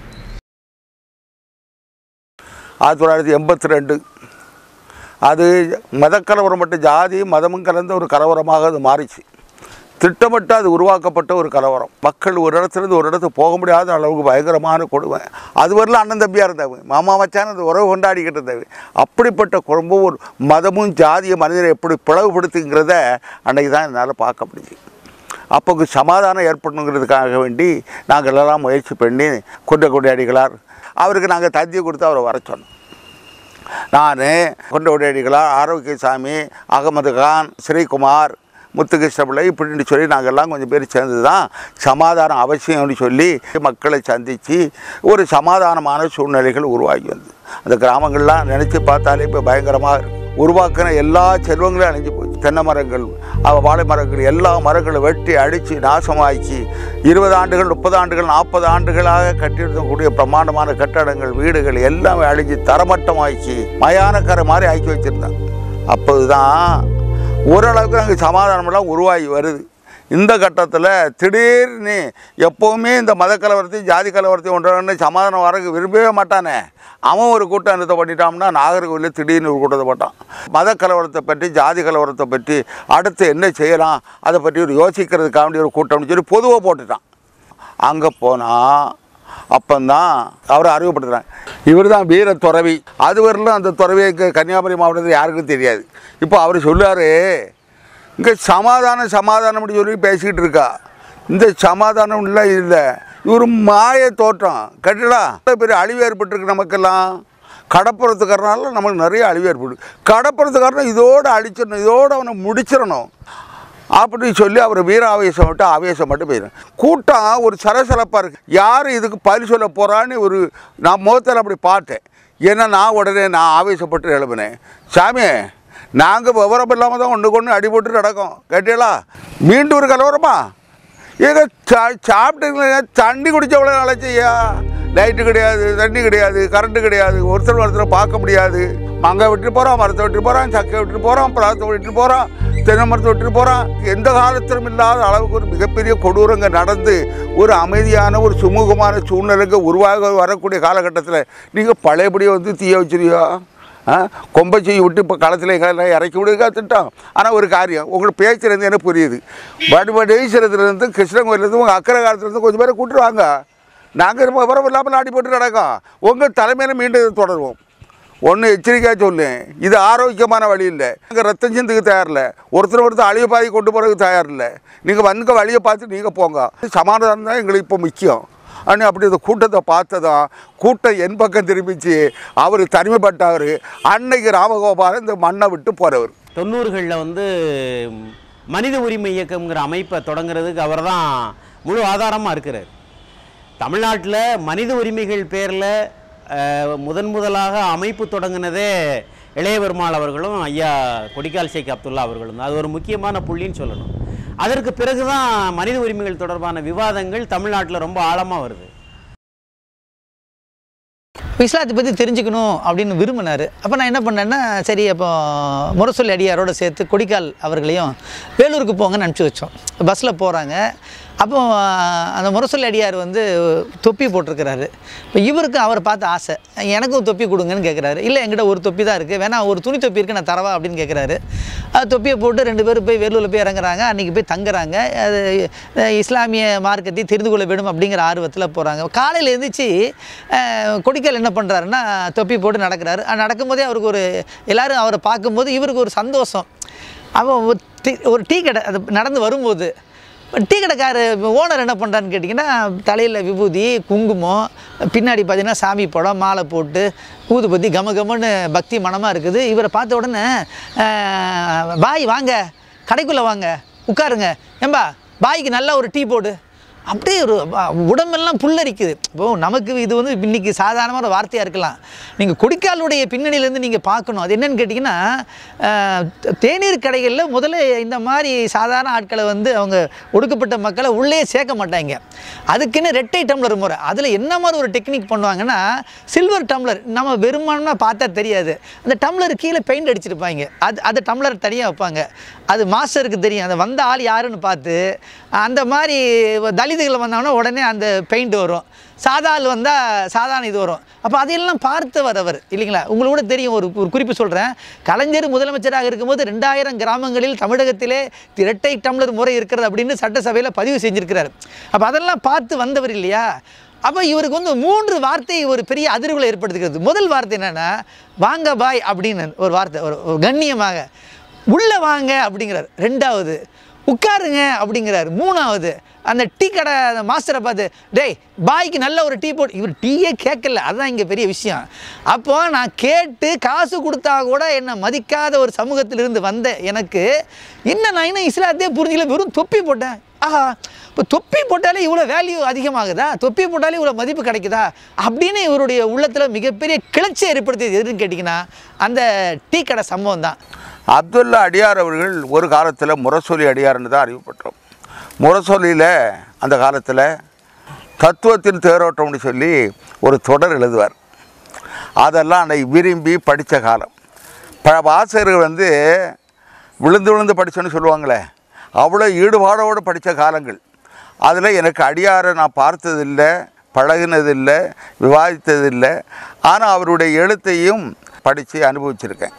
ஆயிரத்தி தொள்ளாயிரத்தி எண்பத்தி ரெண்டு அது மதக்கலவரம் மட்டும் ஜாதி மதமும் கலந்த ஒரு கலவரமாக அது மாறிச்சு. திட்டமிட்டு அது உருவாக்கப்பட்ட ஒரு கலவரம். மக்கள் ஒரு இடத்துலேருந்து ஒரு இடத்துக்கு போக முடியாத அளவுக்கு பயங்கரமான கொடுமை. அது வரலாம் அண்ணன் தம்பியாக இருந்தாங்க, மாமா மச்சான் அந்த உறவு கொண்டாடிக்கிட்டு இருந்தாங்க. அப்படிப்பட்ட குடும்ப ஒரு மதமும் ஜாதிய மனிதரை எப்படி பிளவுபடுத்துங்கிறத அன்றைக்கி தான் என்னால் பார்க்க முடியுது. அப்போது சமாதானம் ஏற்படணுங்கிறதுக்காக வேண்டி நாங்கள் எல்லாம் முயற்சி பண்ணி குன்றக்குடி அடிகளார் அவருக்கு நாங்கள் தந்தி கொடுத்து அவரை வர சொன்னோம். நான் குன்றக்குடி அடிகளார், ஆரோக்கியசாமி, அகமது கான், ஸ்ரீகுமார், முத்துகிருஷ்ணபிள்ளை இப்படின்னு சொல்லி நாங்கள்லாம் கொஞ்சம் பேர் சேர்ந்து தான் சமாதானம் அவசியம்னு சொல்லி மக்களை சந்தித்து ஒரு சமாதானமான சூழ்நிலைகள் உருவாகி வந்து அந்த கிராமங்கள்லாம் நினச்சி பார்த்தாலே இப்போ பயங்கரமாக உருவாக்கின எல்லா செல்வங்களும் அழிஞ்சு போச்சு. தென்னை மரங்கள், வாழை மரங்கள், எல்லா மரங்களும் வெட்டி அடித்து நாசமாக்கி இருபது ஆண்டுகள் முப்பது ஆண்டுகள் நாற்பது ஆண்டுகளாக கட்டியிருக்கக்கூடிய பிரம்மாண்டமான கட்டடங்கள் வீடுகள் எல்லாமே அழிஞ்சு தரமட்டமாக்கி மயானக்கரை மாதிரி ஆக்கி வச்சுருந்தாங்க. அப்போதுதான் ஓரளவுக்கு நாங்கள் சமாதானமெல்லாம் உருவாகி வருது. இந்த கட்டத்தில் திடீர்னு எப்போவுமே இந்த மத கலவரத்தையும் ஜாதி கலவரத்தையும் ஒன்றான சமாதானம் வரக்கு விரும்பவே மாட்டானே, அவன் ஒரு கூட்டம் என்னத்தை பண்ணிட்டான்னா நாகர்கோவிலில் திடீர்னு ஒரு கூட்டத்தை போட்டான். மத கலவரத்தை பற்றி ஜாதி கலவரத்தை பற்றி அடுத்து என்ன செய்யலாம் அதை பற்றி ஒரு யோசிக்கிறதுக்காக வேண்டிய ஒரு கூட்டம்னு சொல்லி பொதுவாக போட்டுட்டான். அங்கே போனால் அப்போந்தான் அவரை அறிவுப்படுத்துகிறாங்க, இவர் தான் வீர துறவி. அது வரலும் அந்த துறவியை கன்னியாகுமரி மாவட்டத்தில் யாருக்கும் தெரியாது. இப்போ அவர் சொல்லுவார், இங்கே சமாதானம் சமாதானம் அப்படி சொல்லி பேசிக்கிட்டு இருக்கா, இந்த சமாதானம் இல்லை இல்லை, இவர் மாய தோற்றம் கட்டடா பெரிய அழிவு ஏற்பட்டுருக்கு நமக்கெல்லாம். கடப்புறத்துக்காரனால நம்மளுக்கு நிறைய அழிவு ஏற்படும். கடப்புறத்துக்காரன் இதோடு அழிச்சிடணும், இதோடு அவனை முடிச்சிடணும் அப்படின்னு சொல்லி அவர் வீராவேசம் விட்டு ஆவேசம் மட்டும் போயிடும். கூட்டம் ஒரு சலசலப்பாக இருக்குது. யார் இதுக்கு பதில் சொல்ல போகிறான்னு ஒரு நான் முகத்தில் அப்படி பார்த்தேன். ஏன்னா நான் உடனே நான் ஆவேசப்பட்டு எழுப்பினேன், சாமி நாங்கள் விவரம் இல்லாமல் தான் ஒன்று கொண்டு அடிபட்டு நடக்கும் கேட்டீங்களா? மீண்டும் ஒரு கலவரமா? ஏங்க சா சாப்பிட்டு தண்ணி குடித்தவளை அழைச்சியா? லைட்டு கிடையாது, தண்ணி கிடையாது, கரண்ட்டு கிடையாது, ஒருத்தர் ஒருத்தர் பார்க்க முடியாது. மாங்காய் விட்டுட்டு போகிறான், மரத்தை விட்டுட்டு போகிறான், சக்கை விட்டுட்டு போகிறான், பழத்தை விட்டுட்டு போகிறான், தென்னை மரத்தை விட்டுட்டு போகிறான். எந்த காலத்திலும் இல்லாத அளவுக்கு ஒரு மிகப்பெரிய கொடூரங்க நடந்து ஒரு அமைதியான ஒரு சுமூகமான சூழ்நிலைக்கு உருவாக வரக்கூடிய காலகட்டத்தில் நீங்கள் பழையபடியை வந்து தீய வச்சிருக்கியா? கொம்பை விட்டு இப்போ களத்தில் எங்கெல்லாம் இறக்கி விடுங்க திட்டம். ஆனால் ஒரு காரியம் உங்களுக்கு பேச்சுலேருந்து எனக்கு புரியுது. வடுவடேஸ்வரத்துலேருந்து கிருஷ்ணங்கோயிலேருந்து உங்கள் அக்கறை காலத்துலேருந்து கொஞ்சம் பேரை கூட்டுருவாங்க. நாங்கள் விவரம் இல்லாமல் நாடி போட்டு நடக்கோம். உங்கள் தலைமையில் மீண்டும் தொடருவோம். ஒன்று எச்சரிக்கையாக சொல்லேன், இது ஆரோக்கியமான வழி இல்லை. நாங்கள் ரத்தம் சிந்துக்கு தயாரில்லை, ஒருத்தர் ஒருத்தர் அழிய பாதி கொண்டு போகிறதுக்கு தயாரில்லை. நீங்கள் வந்து வழியை பார்த்து நீங்கள் போங்க. சமாதானம் தான் எங்களுக்கு இப்போ முக்கியம். ஆனால் அப்படி இந்த கூட்டத்தை பார்த்ததான் கூட்டம் என் பக்கம் திரும்பிச்சு. அவர் தனிமைப்பட்டவர். அன்னைக்கு ராமகோபாலன் இந்த மண்ணை விட்டு போகிறவர்.
தொண்ணூறுகளில் வந்து மனித உரிமை இயக்கம்ங்கிற அமைப்பை தொடங்குறதுக்கு அவர் தான் முழு ஆதாரமாக இருக்கிறார். தமிழ்நாட்டில் மனித உரிமைகள் பேரில் முதன் முதலாக அமைப்பு தொடங்கினதே இளையபெருமாள் அவர்களும் ஐயா கொடிக்கால் ஷேக் அப்துல்லா அவர்களும் தான். அது ஒரு முக்கியமான புள்ளின்னு சொல்லணும். அதற்கு பிறகு தான் மனித உரிமைகள் தொடர்பான விவாதங்கள் தமிழ்நாட்டில் ரொம்ப ஆழமாக வருது.
இஸ்லாத்தை பற்றி தெரிஞ்சுக்கணும் அப்படின்னு விரும்பினார். அப்போ நான் என்ன பண்ணேன்னா, சரி அப்போ முரசொலி அடியாரோடு சேர்த்து கொடிக்கால் அவர்களையும் வேலூருக்கு போங்கன்னு அனுப்பிச்சி வச்சோம். பஸ்ஸில் போகிறாங்க. அப்போ அந்த முரசொலி அடியார் வந்து தொப்பி போட்டிருக்கிறாரு. இப்போ இவருக்கு அவர் பார்த்து ஆசை, எனக்கும் தொப்பி கொடுங்கன்னு கேட்குறாரு. இல்லை என்கிட்ட ஒரு தொப்பி தான் இருக்குது, வேணா ஒரு துணி தொப்பி இருக்குது, நான் தரவா அப்படின்னு கேட்குறாரு. அது தொப்பியை போட்டு ரெண்டு பேரும் போய் வேலூரில் போய் இறங்குறாங்க. அன்றைக்கி போய் தங்குறாங்க. அது இஸ்லாமிய மார்க்கத்தை தெரிந்து கொள்ள வேண்டும் அப்படிங்கிற ஆர்வத்தில் போகிறாங்க. காலையில் எழுந்திரிச்சு கொடிக்கால் என்ன பண்ணுறாருன்னா தொப்பி போட்டு நடக்கிறாரு. நடக்கும்போதே அவருக்கு ஒரு எல்லோரும் அவரை பார்க்கும்போது இவருக்கு ஒரு சந்தோஷம். அவன் ஒரு டீ கடை அது நடந்து வரும்போது டீ கடைக்காரு ஓனர் என்ன பண்ணுறான்னு கேட்டிங்கன்னா, தலையில் விபூதி குங்குமம், பின்னாடி பார்த்தீங்கன்னா சாமி படம், மாலை போட்டு ஊதுபத்தி கம கமன்னு பக்தி மனமாக இருக்குது. இவரை பார்த்த உடனே பாய் வாங்க, கடைக்குள்ளே வாங்க, உட்காருங்க, ஏம்பா பாய்க்கு நல்லா ஒரு டீ போடு. அப்படியே ஒரு உடம்பெல்லாம் புல்லரிக்குது. இப்போது நமக்கு இது வந்து இன்றைக்கி சாதாரணமான ஒரு வார்த்தையாக இருக்கலாம். நீங்கள் கொடிக்காலுடைய பின்னணியிலேருந்து நீங்கள் பார்க்கணும். அது என்னென்னு கேட்டிங்கன்னா, தேநீர் கடைகளில் முதல்ல இந்த மாதிரி சாதாரண ஆட்களை வந்து அவங்க ஒடுக்கப்பட்ட மக்களை உள்ளே சேர்க்க மாட்டாங்க. அதுக்குன்னு ரெட்டை டம்ளர் முறை. அதில் என்ன மாதிரி ஒரு டெக்னிக் பண்ணுவாங்கன்னா, சில்வர் டம்ளர் நம்ம வெறுமானமாக பார்த்தா தெரியாது. அந்த டம்ளர் கீழே பெயிண்ட் அடிச்சிருப்பாங்க. அது அது டம்ளர் தனியாக வைப்பாங்க. அது மாஸ்டருக்கு தெரியும். அந்த வந்த ஆள் யாருன்னு பார்த்து அந்த மாதிரி தலிதுகள் வந்தாங்கன்னா உடனே அந்த பெயிண்ட் வரும். சாதா ஆள் வந்தால் சாதாரண இது வரும். அப்போ அதையெல்லாம் பார்த்தவர் அவர் இல்லைங்களா? உங்களுக்கு கூட தெரியும். ஒரு ஒரு குறிப்பு சொல்கிறேன். கலைஞர் முதலமைச்சராக இருக்கும்போது ரெண்டாயிரம் கிராமங்களில் தமிழகத்திலே இரட்டை டம்ளர் முறை இருக்கிறது அப்படின்னு சட்டசபையில் பதிவு செஞ்சுருக்கிறார். அப்போ அதெல்லாம் பார்த்து வந்தவர் இல்லையா? அப்போ இவருக்கு வந்து மூன்று வார்த்தை ஒரு பெரிய அதிர்வுகளை ஏற்படுத்துகிறது. முதல் வார்த்தை என்னென்னா, வாங்க பாய் அப்படின்னு ஒரு வார்த்தை, ஒரு கண்ணியமாக. உள்ளே வாங்க அப்படிங்கிறார். ரெண்டாவது உட்காருங்க அப்படிங்கிறார். மூணாவது அந்த டீ கடை அந்த மாஸ்டரை பார்த்து, டேய் பாய்க்கு நல்ல ஒரு டீ போட்டு. இவர் டீயே கேட்கல, அதுதான் இங்கே பெரிய விஷயம். அப்போ நான் கேட்டு காசு கொடுத்தா கூட என்னை மதிக்காத ஒரு சமூகத்திலிருந்து வந்த எனக்கு என்ன நான் இன்னும் இஸ்லாத்தையே புரிஞ்சிக்கல, வெறும் தொப்பி போட்டேன். ஆஹா, இப்போ தொப்பி போட்டாலே இவ்வளோ வேல்யூ அதிகமாகுதா, தொப்பி போட்டாலே இவ்வளோ மதிப்பு கிடைக்குதா அப்படின்னு இவருடைய உள்ளத்தில் மிகப்பெரிய கிளர்ச்சி ஏற்படுத்தியது எதுன்னு கேட்டிங்கன்னா அந்த டீ கடை சம்பவம் தான்.
அப்துல்லா அடியார் அவர்கள் ஒரு காலத்தில் முரசொலி அடியார்னு தான் அறிவுப்பட்டோம். முரசொலியில் அந்த காலத்தில் தத்துவத்தின் தேரோட்டம்னு சொல்லி ஒரு தொடர் எழுதுவார். அதெல்லாம் அன்னைக்கு விரும்பி படித்த காலம். பல வாசகர்கள் வந்து விழுந்து விழுந்து படித்தோன்னு சொல்லுவாங்களே, அவ்வளோ ஈடுபாடோடு படித்த காலங்கள். அதில் எனக்கு அடியாரை நான் பார்த்ததில்லை, பழகினதில்லை, விவாதித்ததில்லை. ஆனால் அவருடைய எழுத்தையும் படித்து அனுபவிச்சிருக்கேன்.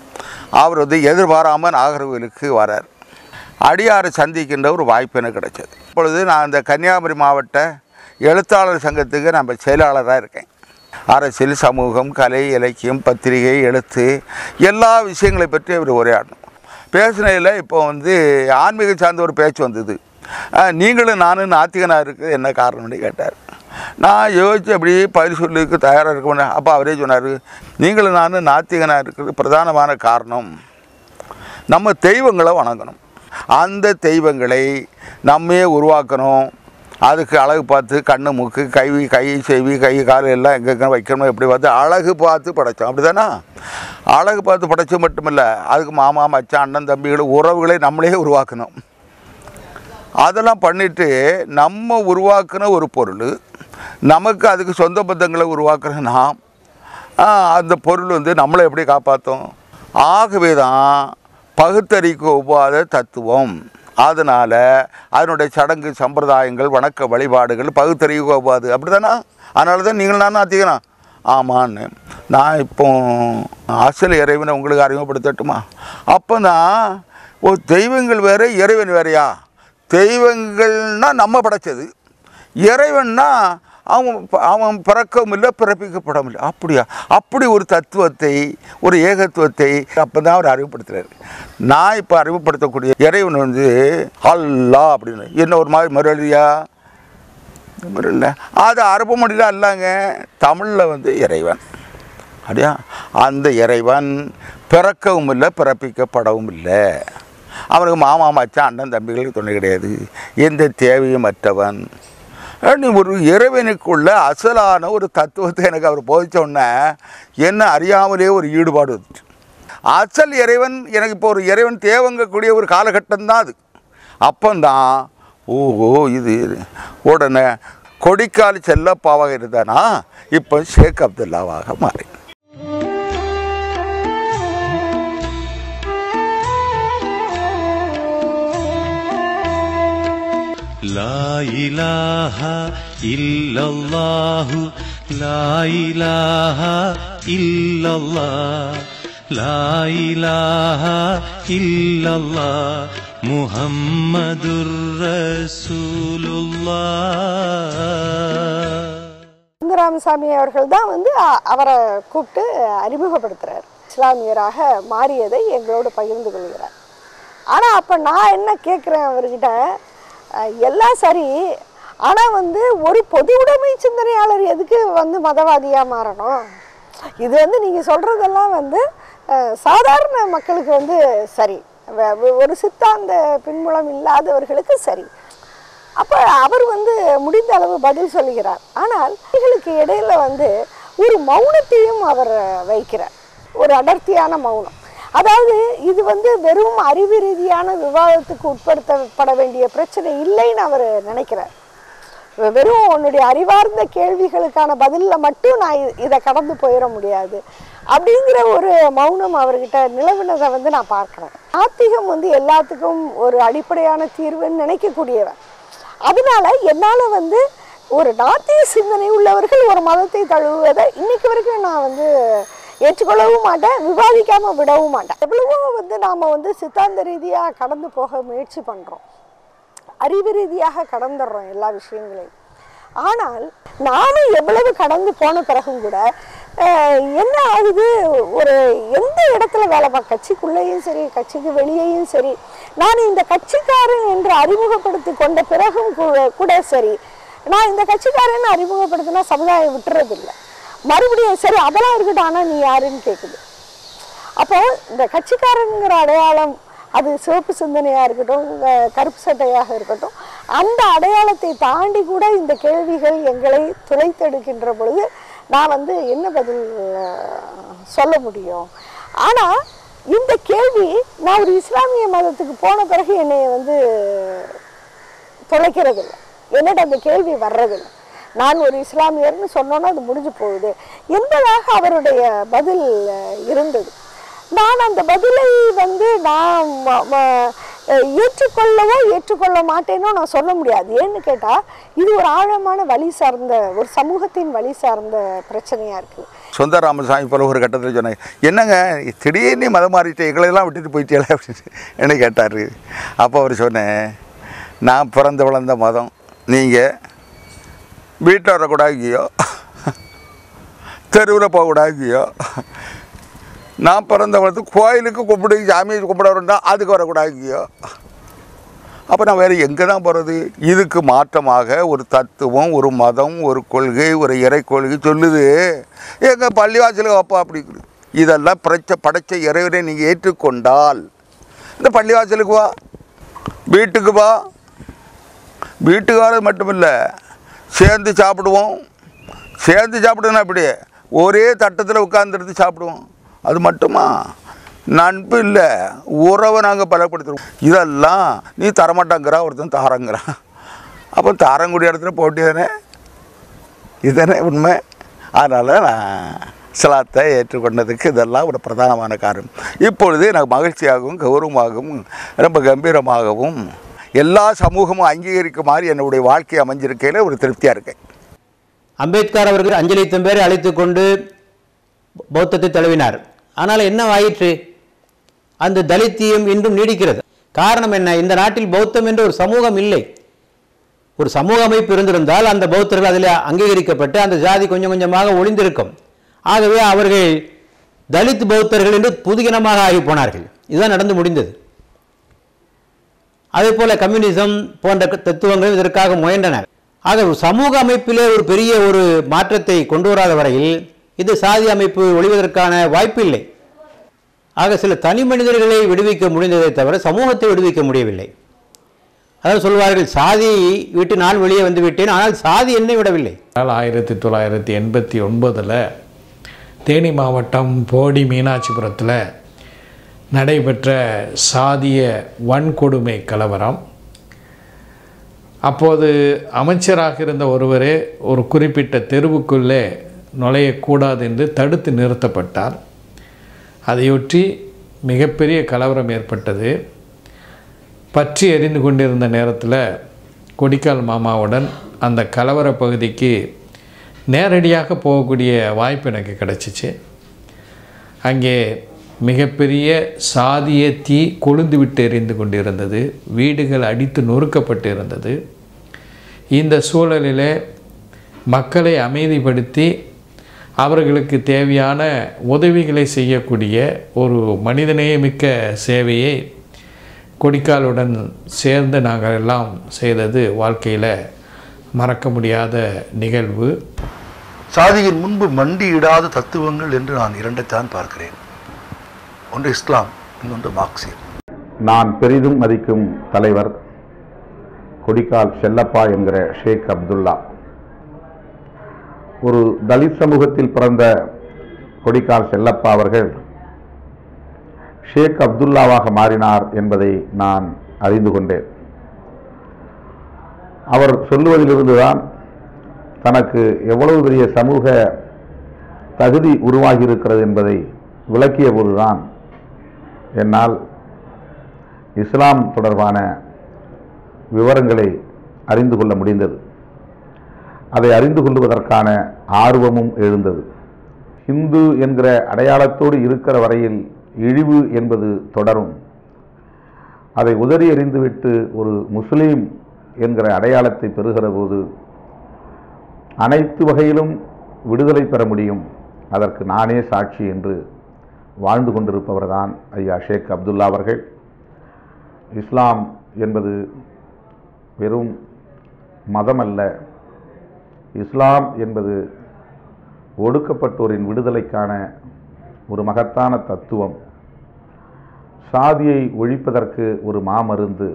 அவர் வந்து எதிர்பாராமல் நாகர்கோவிலுக்கு வரார். அடியாரை சந்திக்கின்ற ஒரு வாய்ப்பு எனக்கு கிடைச்சது. இப்பொழுது நான் இந்த கன்னியாகுமரி மாவட்ட எழுத்தாளர் சங்கத்துக்கு நம்ம செயலாளராக இருக்கேன். அரசியல், சமூகம், கலை, இலக்கியம், பத்திரிகை, எழுத்து எல்லா விஷயங்களை பற்றி அவர் உரையாடணும். பேசினையில் இப்போ வந்து ஆன்மீகம் சார்ந்த ஒரு பேச்சு வந்தது. நீங்களும் நானும் நாத்திகனாக இருக்குது என்ன காரணம்னு கேட்டார். நான் யோசித்து அப்படி பதில் சொல்லுக்கு தயாராக இருக்க மாட்டேன். அப்போ அவரே சொன்னார், நீங்களும் நான் நாத்திகனாக இருக்கிறது பிரதானமான காரணம் நம்ம தெய்வங்களை வணங்கணும். அந்த தெய்வங்களை நம்மே உருவாக்கணும். அதுக்கு அழகு பார்த்து கண்ணு மூக்கு கை கை செவி கை கால் எல்லாம் எங்கே வைக்கணும் எப்படி பார்த்து அழகு பார்த்து படைத்தோம். அப்படி தானே? அழகு பார்த்து படைச்சது மட்டுமில்லை, அதுக்கு மாமா மச்சான் அண்ணன் தம்பிகள் உறவுகளை நம்மளே உருவாக்கணும். அதெல்லாம் பண்ணிவிட்டு நம்ம உருவாக்குன ஒரு பொருள் நமக்கு அதுக்கு சொந்த பந்தங்களை உருவாக்குற நாம் அந்த பொருள் வந்து நம்மளை எப்படி காப்பாற்றும்? ஆகவே தான் பகுத்தறிக்க ஒவ்வாத தத்துவம். அதனால் அதனுடைய சடங்கு சம்பிரதாயங்கள் வணக்க வழிபாடுகள் பகுத்தறிக்க ஒவ்வாது. அப்படி தானே? அதனால தான் நீங்கள் நானும் ஆத்திக்கணும். ஆமான்னு நான் இப்போ அசல் இறைவனை உங்களுக்கு அறிமுகப்படுத்தட்டுமா? அப்போ தான் ஓ தெய்வங்கள் வேறு இறைவன் வேறையா? தெய்வங்கள்னால் நம்ம படைச்சது, இறைவன்னா அவன் அவன் பிறக்கவும் இல்லை பிறப்பிக்கப்படவும் இல்லை. அப்படியா? அப்படி ஒரு தத்துவத்தை ஒரு ஏகத்துவத்தை அப்போ தான் அவர் அறிமுகப்படுத்துகிறார். நான் இப்போ அறிமுகப்படுத்தக்கூடிய இறைவன் வந்து அல்லாஹ் அப்படின்னு என்ன ஒரு மாதிரி மறுழியா மறுல அது அரபு மொழியில் அல்லாங்க, தமிழில் வந்து இறைவன். அப்படியா? அந்த இறைவன் பிறக்கவும் இல்லை பிறப்பிக்கப்படவும் இல்லை. அவனுக்கு மாமா மச்சான் அண்ணன் தம்பிகளுக்கு துணை கிடையாது, எந்த தேவையும் மற்றவன். ஒரு இறைவனுக்குள்ள அசலான ஒரு தத்துவத்தை எனக்கு அவர் போதிச்சோன்னே என்ன அறியாமலே ஒரு ஈடுபாடு வந்துச்சு. அசல் இறைவன் எனக்கு இப்போ ஒரு இறைவன் தேவங்கக்கூடிய ஒரு காலகட்டம்தான் அது. அப்பந்தான் ஓஹோ இது உடனே கொடிக்கால் செல்லப்பாவாக இருந்தானா இப்போ ஷேக் அப்துல்லாவாக மாறி.
லா இலாஹா இல்லல்லாஹு லா இலாஹா இல்லல்லாஹ் லா இலாஹா இல்லல்லாஹ் முஹம்மதுர் ரசூலுல்லாஹ்.
ராமசாமி அவர்கள் தான் வந்து அவரை கூப்பிட்டு அறிமுகப்படுத்துகிறார். இஸ்லாமியராக மாறியதை எங்களோடு பகிர்ந்து கொள்கிறார். ஆனால் அப்போ நான் என்ன கேட்குறேன் அவர்கிட்ட, எல்லாம் சரி, ஆனால் வந்து ஒரு பொது உடைமை சிந்தனையாளர் எதுக்கு வந்து மதவாதியாக மாறணும்? இது வந்து நீங்கள் சொல்கிறதெல்லாம் வந்து சாதாரண மக்களுக்கு வந்து சரி, ஒரு சித்தாந்த பின்புலம் இல்லாதவர்களுக்கு சரி. அப்போ அவர் வந்து முடிந்த அளவு பதில் சொல்லுகிறார். ஆனால் இவர்களுக்கு இடையில வந்து ஒரு மௌனத்தையும் அவர் வைக்கிறார், ஒரு அடர்த்தியான மௌனம். அதாவது இது வந்து வெறும் அறிவு ரீதியான விவாதத்துக்கு உட்படுத்தப்பட வேண்டிய பிரச்சனை இல்லைன்னு அவர் நினைக்கிறார். வெறும் உன்னுடைய அறிவார்ந்த கேள்விகளுக்கான பதிலில் மட்டும் நான் இதை கடந்து போயிட முடியாது அப்படிங்கிற ஒரு மௌனம் அவர்கிட்ட நிலவினதை வந்து நான் பார்க்குறேன். நாத்திகம் வந்து எல்லாத்துக்கும் ஒரு அடிப்படையான தீர்வுன்னு நினைக்கக்கூடியவன். அதனால என்னால் வந்து ஒரு நாத்திக சிந்தனை உள்ளவர்கள் ஒரு மதத்தை தழுவுவதை இன்னைக்கு வரைக்கும் நான் வந்து ஏற்றுக்கொள்ளவும் மாட்டேன், விவாதிக்காமல் விடவும் மாட்டேன். எவ்வளவோ வந்து நாம் வந்து சித்தாந்த ரீதியாக கடந்து போக முயற்சி பண்ணுறோம், அறிவு ரீதியாக கடந்துடுறோம் எல்லா விஷயங்களையும். ஆனால் நானும் எவ்வளவு கடந்து போன பிறகும் கூட என்ன ஆகுது, ஒரு எந்த இடத்துல வேலை பார்க்க, கட்சிக்குள்ளேயும் சரி கட்சிக்கு வெளியேயும் சரி, நான் இந்த கட்சிக்காரன் என்று அறிமுகப்படுத்தி கொண்ட பிறகும் கூட சரி, நான் இந்த கட்சிக்காரன் அறிமுகப்படுத்தினா சமுதாயம் விட்டுறதில்லை. மறுபடியும் சரி அதெல்லாம் இருக்கட்டும், ஆனால் நீ யாருன்னு கேட்குது. அப்போ இந்த கட்சிக்காரனுங்கிற அடையாளம், அது சிவப்பு சிந்தனையாக இருக்கட்டும் கருப்பு சட்டையாக இருக்கட்டும், அந்த அடையாளத்தை தாண்டி கூட இந்த கேள்விகள் எங்களை துளைத்தெடுக்கின்ற பொழுது நான் வந்து என்ன பதில் சொல்ல முடியும்? ஆனால் இந்த கேள்வி நான் ஒரு இஸ்லாமிய மதத்துக்கு போன பிறகு என்னை வந்து தொலைக்கிறதில்லை, என்னிட அந்த கேள்வி வர்றதில்லை. நான் ஒரு இஸ்லாமியர்னு சொன்னோன்னா அது முடிஞ்சு போகுது என்பதாக அவருடைய பதில் இருந்தது. நான் அந்த பதிலை வந்து நான் ஏற்றுக்கொள்ளவோ ஏற்றுக்கொள்ள மாட்டேனோ நான் சொல்ல முடியாது. ஏன்னு கேட்டால் இது ஒரு ஆழமான வழி சார்ந்த, ஒரு சமூகத்தின் வழி சார்ந்த பிரச்சனையாக இருக்குது.
சொந்த ராமசாமி போல ஒரு கட்டத்தில் சொன்னாங்க, என்னங்க திடீர்னு மதம் மாறிட்டு எங்களெல்லாம் விட்டுட்டு போயிட்டே அப்படின்னு என்ன கேட்டார். அப்போ அவர் சொன்னேன், நான் பிறந்த வளர்ந்த மதம், நீங்கள் வீட்டில் வரக்கூடாதுங்கியோ தெருவில் போகக்கூடாதுங்கியோ, நான் பிறந்த வளர்த்து கோயிலுக்கு கும்பிடு சாமியை கும்பிட வரண்டா அதுக்கு வரக்கூடாதுங்கியோ, அப்போ நான் வேறு எங்கே தான் போகிறது? இதுக்கு மாற்றமாக ஒரு தத்துவம், ஒரு மதம், ஒரு கொள்கை, ஒரு இறை கொள்கை சொல்லுது எங்கள் பள்ளிவாசலுக்கு அப்பா அப்படி இருக்குது. இதெல்லாம் பிரச்ச படைச்ச இறைவனை நீங்கள் ஏற்றுக்கொண்டால் இந்த பள்ளிவாசலுக்கு வா, வீட்டுக்கு வா. வீட்டுக்காரது மட்டும் இல்லை, சேர்ந்து சாப்பிடுவோம். சேர்ந்து சாப்பிடுவோன்னா அப்படி ஒரே தட்டத்தில் உட்காந்துருந்து சாப்பிடுவோம். அது மட்டுமா? நட்பு இல்லை, உறவை நாங்கள் பலப்படுத்துவோம். இதெல்லாம் நீ தரமாட்டாங்கிறா, ஒருத்தன் தாரங்கிறான். அப்போ தாரங்குடி இடத்துல போட்டி தானே, இதுதானே உண்மை. அதனால் நான் இஸ்லாத்தை ஏற்றுக்கொண்டதுக்கு இதெல்லாம் ஒரு பிரதானமான காரணம். இப்பொழுது எனக்கு மகிழ்ச்சியாகவும் கௌரவமாகவும் ரொம்ப கம்பீரமாகவும் எல்லா சமூகமும் அங்கீகரிக்குமாறு என்னுடைய வாழ்க்கை அமைஞ்சிருக்கையில் ஒரு திருப்தியாக இருக்கேன்.
அம்பேத்கர் அவர்கள் அஞ்சலி தம்பேரை அழைத்து கொண்டு பௌத்தத்தை தழுவினார். ஆனால் என்ன ஆயிற்று? அந்த தலித்தியம் இன்றும் நீடிக்கிறது. காரணம் என்ன? இந்த நாட்டில் பௌத்தம் என்ற ஒரு சமூகம் இல்லை. ஒரு சமூக அமைப்பு இருந்திருந்தால் அந்த பௌத்தர்கள் அதில் அங்கீகரிக்கப்பட்டு அந்த ஜாதி கொஞ்சம் கொஞ்சமாக ஒளிந்திருக்கும். ஆகவே அவர்கள் தலித் பௌத்தர்கள் என்று புதுகினமாக ஆகி போனார்கள். இதுதான் நடந்து முடிந்தது. அதே போல கம்யூனிசம் போன்ற தத்துவங்கள் இதற்காக முயன்றனர். ஆக சமூக அமைப்பிலே ஒரு பெரிய ஒரு மாற்றத்தை கொண்டு வராத வரையில் இது சாதி அமைப்பு ஒழிவதற்கான வாய்ப்பு இல்லை. ஆக சில தனி மனிதர்களை விடுவிக்க முடிந்ததை தவிர சமூகத்தை விடுவிக்க முடியவில்லை. அதாவது சொல்வார்கள், சாதி விட்டு நான் வெளியே வந்து விட்டேன், ஆனால் சாதி என்னை விடவில்லை.
ஆயிரத்தி தொள்ளாயிரத்தி எண்பத்தி ஒன்பதில் தேனி மாவட்டம் போடி மீனாட்சிபுரத்தில் நடைபெற்ற சாதிய வன்கொடுமை கலவரம். அப்போது அமைச்சராக இருந்த ஒருவரே ஒரு குறிப்பிட்ட தெருவுக்குள்ளே நுழையக்கூடாது என்று தடுத்து நிறுத்தப்பட்டார். அதையொட்டி மிகப்பெரிய கலவரம் ஏற்பட்டது. பற்றி எரிந்து கொண்டிருந்த நேரத்தில் கொடிக்கால் மாமாவுடன் அந்த கலவர பகுதிக்கு நேரடியாக போகக்கூடிய வாய்ப்பு எனக்கு கிடச்சிச்சு. அங்கே மிகப்பெரிய சாதிய தீ கொழுந்து விட்டு எரிந்து கொண்டிருந்தது. வீடுகள் அடித்து நொறுக்கப்பட்டு இருந்தது. இந்த சூழலில் மக்களை அமைதிப்படுத்தி அவர்களுக்கு தேவையான உதவிகளை செய்யக்கூடிய ஒரு மனிதநேயமிக்க சேவையை கொடிக்காலுடன் சேர்ந்து நாங்கள் எல்லாம் செய்தது வாழ்க்கையில் மறக்க முடியாத நிகழ்வு.
சாதியின் முன்பு மண்டியிடாத தத்துவங்கள் என்று நான் இரண்டைத்தான் பார்க்கிறேன். ஒன்று இஸ்லாம், இன்னொன்று மார்க்சியம்.
நான் பெரிதும் மதிக்கும் தலைவர் கொடிக்கால் செல்லப்பா என்கிற ஷேக் அப்துல்லா. ஒரு தலித் சமூகத்தில் பிறந்த கொடிக்கால் செல்லப்பா அவர்கள் ஷேக் அப்துல்லாவாக மாறினார் என்பதை நான் அறிந்து கொண்டேன். அவர் சொல்லுவதிலிருந்துதான் தனக்கு எவ்வளவு பெரிய சமூக தகுதி உருவாகி இருக்கிறது என்பதை விளக்கிய போதுதான் என்னால் இஸ்லாம் தொடர்பான விவரங்களை அறிந்து கொள்ள முடிந்தது. அதை அறிந்து கொள்வதற்கான ஆர்வமும் எழுந்தது. இந்து என்கிற அடையாளத்தோடு இருக்கிற வரையில் இழிவு என்பது தொடரும். அதை உதறி எறிந்துவிட்டு ஒரு முஸ்லீம் என்கிற அடையாளத்தை பெறுகிற போது அனைத்து வகையிலும் விடுதலை பெற முடியும். அதற்கு நானே சாட்சி என்று வாழ்ந்து கொண்டிருப்பவர்தான் ஐயா ஷேக் அப்துல்லா அவர்கள். இஸ்லாம் என்பது வெறும் மதம் அல்ல. இஸ்லாம் என்பது ஒடுக்கப்பட்டோரின் விடுதலைக்கான ஒரு மகத்தான தத்துவம். சாதியை ஒழிப்பதற்கு ஒரு மாமருந்து.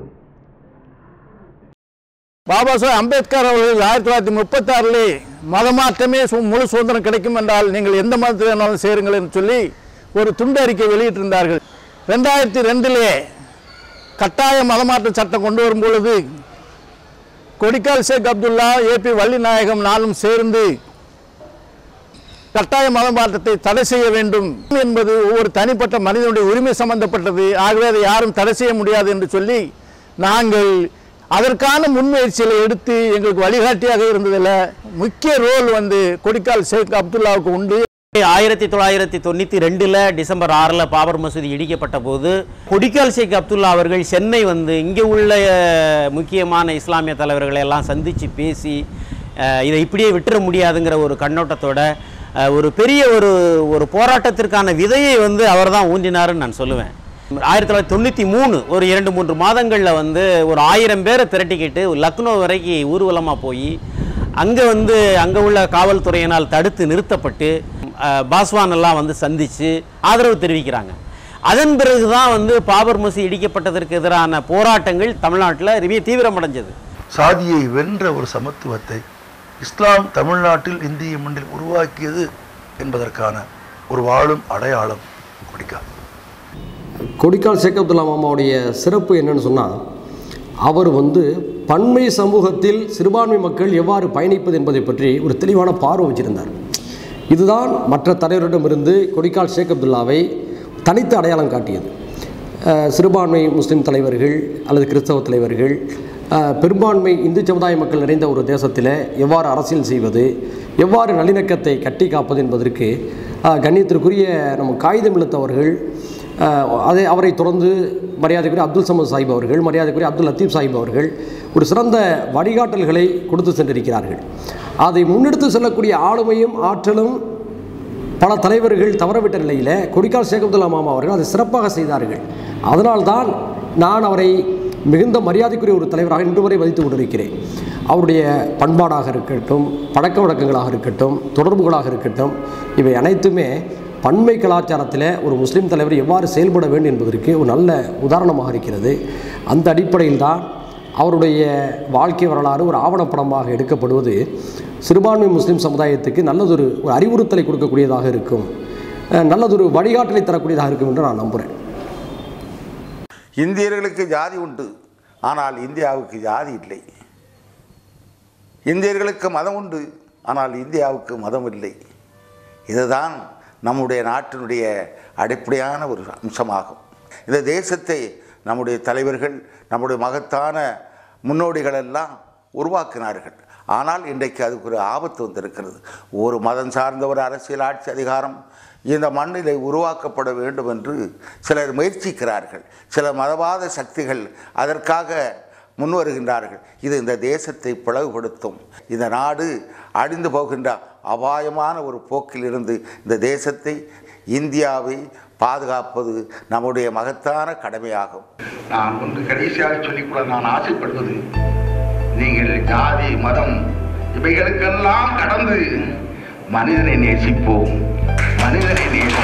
பாபா சாஹேப் அம்பேத்கர் அவர்கள் ஆயிரத்தி தொள்ளாயிரத்தி முப்பத்தி ஆறிலே மதமாற்றமே முழு சுதந்திரம் கிடைக்கும் என்றால் நீங்கள் எந்த மதத்தில் வேணாலும் சேருங்கள் என்று சொல்லி ஒரு துண்டு அறிக்கை வெளியிட்டிருந்தார்கள். ரெண்டாயிரத்தி ரெண்டிலே கட்டாய மதமாற்ற சட்டம் கொண்டு வரும் பொழுது கொடிக்கால் ஷேக் அப்துல்லா, ஏபி வள்ளிநாயகம் நானும் சேர்ந்து கட்டாய மதமாற்றத்தை தடை செய்ய வேண்டும் என்பது ஒவ்வொரு தனிப்பட்ட மனிதனுடைய உரிமை சம்பந்தப்பட்டது. ஆகவே அதை யாரும் தடை செய்ய முடியாது என்று சொல்லி நாங்கள் அதற்கான முன்முயற்சிகளை எடுத்து எங்களுக்கு வழிகாட்டியாக இருந்ததில் முக்கிய ரோல் வந்து கொடிக்கால் ஷேக் அப்துல்லாவுக்கு உண்டு.
ஆயிரத்தி தொள்ளாயிரத்தி தொண்ணூற்றி ரெண்டில் டிசம்பர் ஆறில் பாபர் மசூதி இடிக்கப்பட்ட போது கொடிக்கால் ஷேக் அப்துல்லா அவர்கள் சென்னை வந்து இங்கே உள்ள முக்கியமான இஸ்லாமிய தலைவர்களை எல்லாம் சந்தித்து பேசி இதை இப்படியே விட்டுற முடியாதுங்கிற ஒரு கண்ணோட்டத்தோட ஒரு பெரிய ஒரு ஒரு போராட்டத்திற்கான விதையை வந்து அவர் தான் ஊன்றினாருன்னு நான் சொல்லுவேன். ஆயிரத்தி தொள்ளாயிரத்தி தொண்ணூற்றி மூணு ஒரு இரண்டு மூன்று மாதங்களில் வந்து ஒரு ஆயிரம் பேரை திரட்டிக்கிட்டு லக்னோ வரைக்கும் ஊர்வலமாக போய் அங்கே வந்து அங்கே உள்ள காவல்துறையினால் தடுத்து நிறுத்தப்பட்டு பாஸ்வான் எல்லாம் வந்து சந்தித்து ஆதரவு தெரிவிக்கிறாங்க. அதன் பிறகு தான் வந்து பாபர் மசூதி இடிக்கப்பட்டதற்கு எதிரான போராட்டங்கள் தமிழ்நாட்டில் தீவிரமடைஞ்சது.
சாதியை வென்ற ஒரு சமத்துவத்தை இஸ்லாம் தமிழ்நாட்டில் இந்திய மண்ணில் உருவாக்கியது என்பதற்கான ஒரு வாழும் அடையாளம் கொடிக்கால்.
கொடிக்கால் ஷேக் அப்துல்லா மாமாவுடைய சிறப்பு என்னன்னு சொன்னால், அவர் வந்து பன்மை சமூகத்தில் சிறுபான்மை மக்கள் எவ்வாறு பயணிப்பது என்பதை பற்றி ஒரு தெளிவான பார்வை வச்சிருந்தார். இதுதான் மற்ற தலைவரிடமிருந்து கொடிக்கால் ஷேக் அப்துல்லாவை தனித்து அடையாளம் காட்டியது. சிறுபான்மை முஸ்லீம் தலைவர்கள் அல்லது கிறிஸ்தவ தலைவர்கள் பெரும்பான்மை இந்து சமுதாய மக்கள் நிறைந்த ஒரு தேசத்தில் எவ்வாறு அரசியல் செய்வது, எவ்வாறு நல்லிணக்கத்தை கட்டி காப்பது என்பதற்கு கண்ணியத்திற்குரிய நம்ம காகிதம் இழுத்தவர்கள், அதை அவரை தொடர்ந்து மரியாதைக்குரிய அப்துல் சமத் சாஹிப் அவர்கள், மரியாதைக்குரிய அப்துல் லத்தீப் சாஹிப் அவர்கள் ஒரு சிறந்த வழிகாட்டல்களை கொடுத்து சென்றிருக்கிறார்கள். அதை முன்னெடுத்து செல்லக்கூடிய ஆளுமையும் ஆற்றலும் பல தலைவர்கள் தவறவிட்ட நிலையில் கொடிக்கால் ஷேக் அப்துல்லா மாமா அவர்கள் அதை சிறப்பாக செய்தார்கள். அதனால்தான் நான் அவரை மிகுந்த மரியாதைக்குரிய ஒரு தலைவராக இன்று வரை மதித்து கொண்டிருக்கிறேன். அவருடைய பண்பாடாக இருக்கட்டும், பழக்க வழக்கங்களாக இருக்கட்டும், தொடர்புகளாக இருக்கட்டும், இவை அனைத்துமே பன்மை கலாச்சாரத்தில் ஒரு முஸ்லீம் தலைவர் எவ்வாறு செயல்பட வேண்டும் என்பதற்கு ஒரு நல்ல உதாரணமாக இருக்கிறது. அந்த அடிப்படையில் தான் அவருடைய வாழ்க்கை வரலாறு ஒரு ஆவணப்படமாக எடுக்கப்படுவது சிறுபான்மை முஸ்லீம் சமுதாயத்துக்கு நல்லதொரு ஒரு அறிவுறுத்தலை கொடுக்கக்கூடியதாக இருக்கும், நல்லதொரு வழிகாட்டலை தரக்கூடியதாக இருக்கும் என்று நான் நம்புகிறேன்.
இந்தியர்களுக்கு ஜாதி உண்டு, ஆனால் இந்தியாவுக்கு ஜாதி இல்லை. இந்தியர்களுக்கு மதம் உண்டு, ஆனால் இந்தியாவுக்கு மதம் இல்லை. இதுதான் நம்முடைய நாட்டினுடைய அடிப்படையான ஒரு அம்சமாகும். இந்த தேசத்தை நம்முடைய தலைவர்கள், நம்முடைய மகத்தான முன்னோடிகள் எல்லாம் உருவாக்கினார்கள். ஆனால் இன்றைக்கு அதுக்கு ஒரு ஆபத்து வந்திருக்கிறது. ஒரு மதம் சார்ந்த ஒரு அரசியல் ஆட்சி அதிகாரம் இந்த மண்ணிலே உருவாக்கப்பட வேண்டும் என்று சிலர் முயற்சிக்கிறார்கள். சில மதவாத சக்திகள் அதற்காக முன் வருகின்றார்கள். இது இந்த தேசத்தை பிளவுபடுத்தும். இந்த நாடு அழிந்து போகின்ற அபாயமான ஒரு போக்கில் இருந்து இந்த தேசத்தை, இந்தியாவை பாதுகாப்பது நம்முடைய மகத்தான கடமையாகும்.
நான் ஒன்று கடைசியாக சொல்லிக்கூட நான் ஆசைப்படுவது, நீங்கள் ஜாதி மதம் இவைகளுக்கெல்லாம் கடந்து மனிதனை நேசிப்போம். மனிதனை நேசி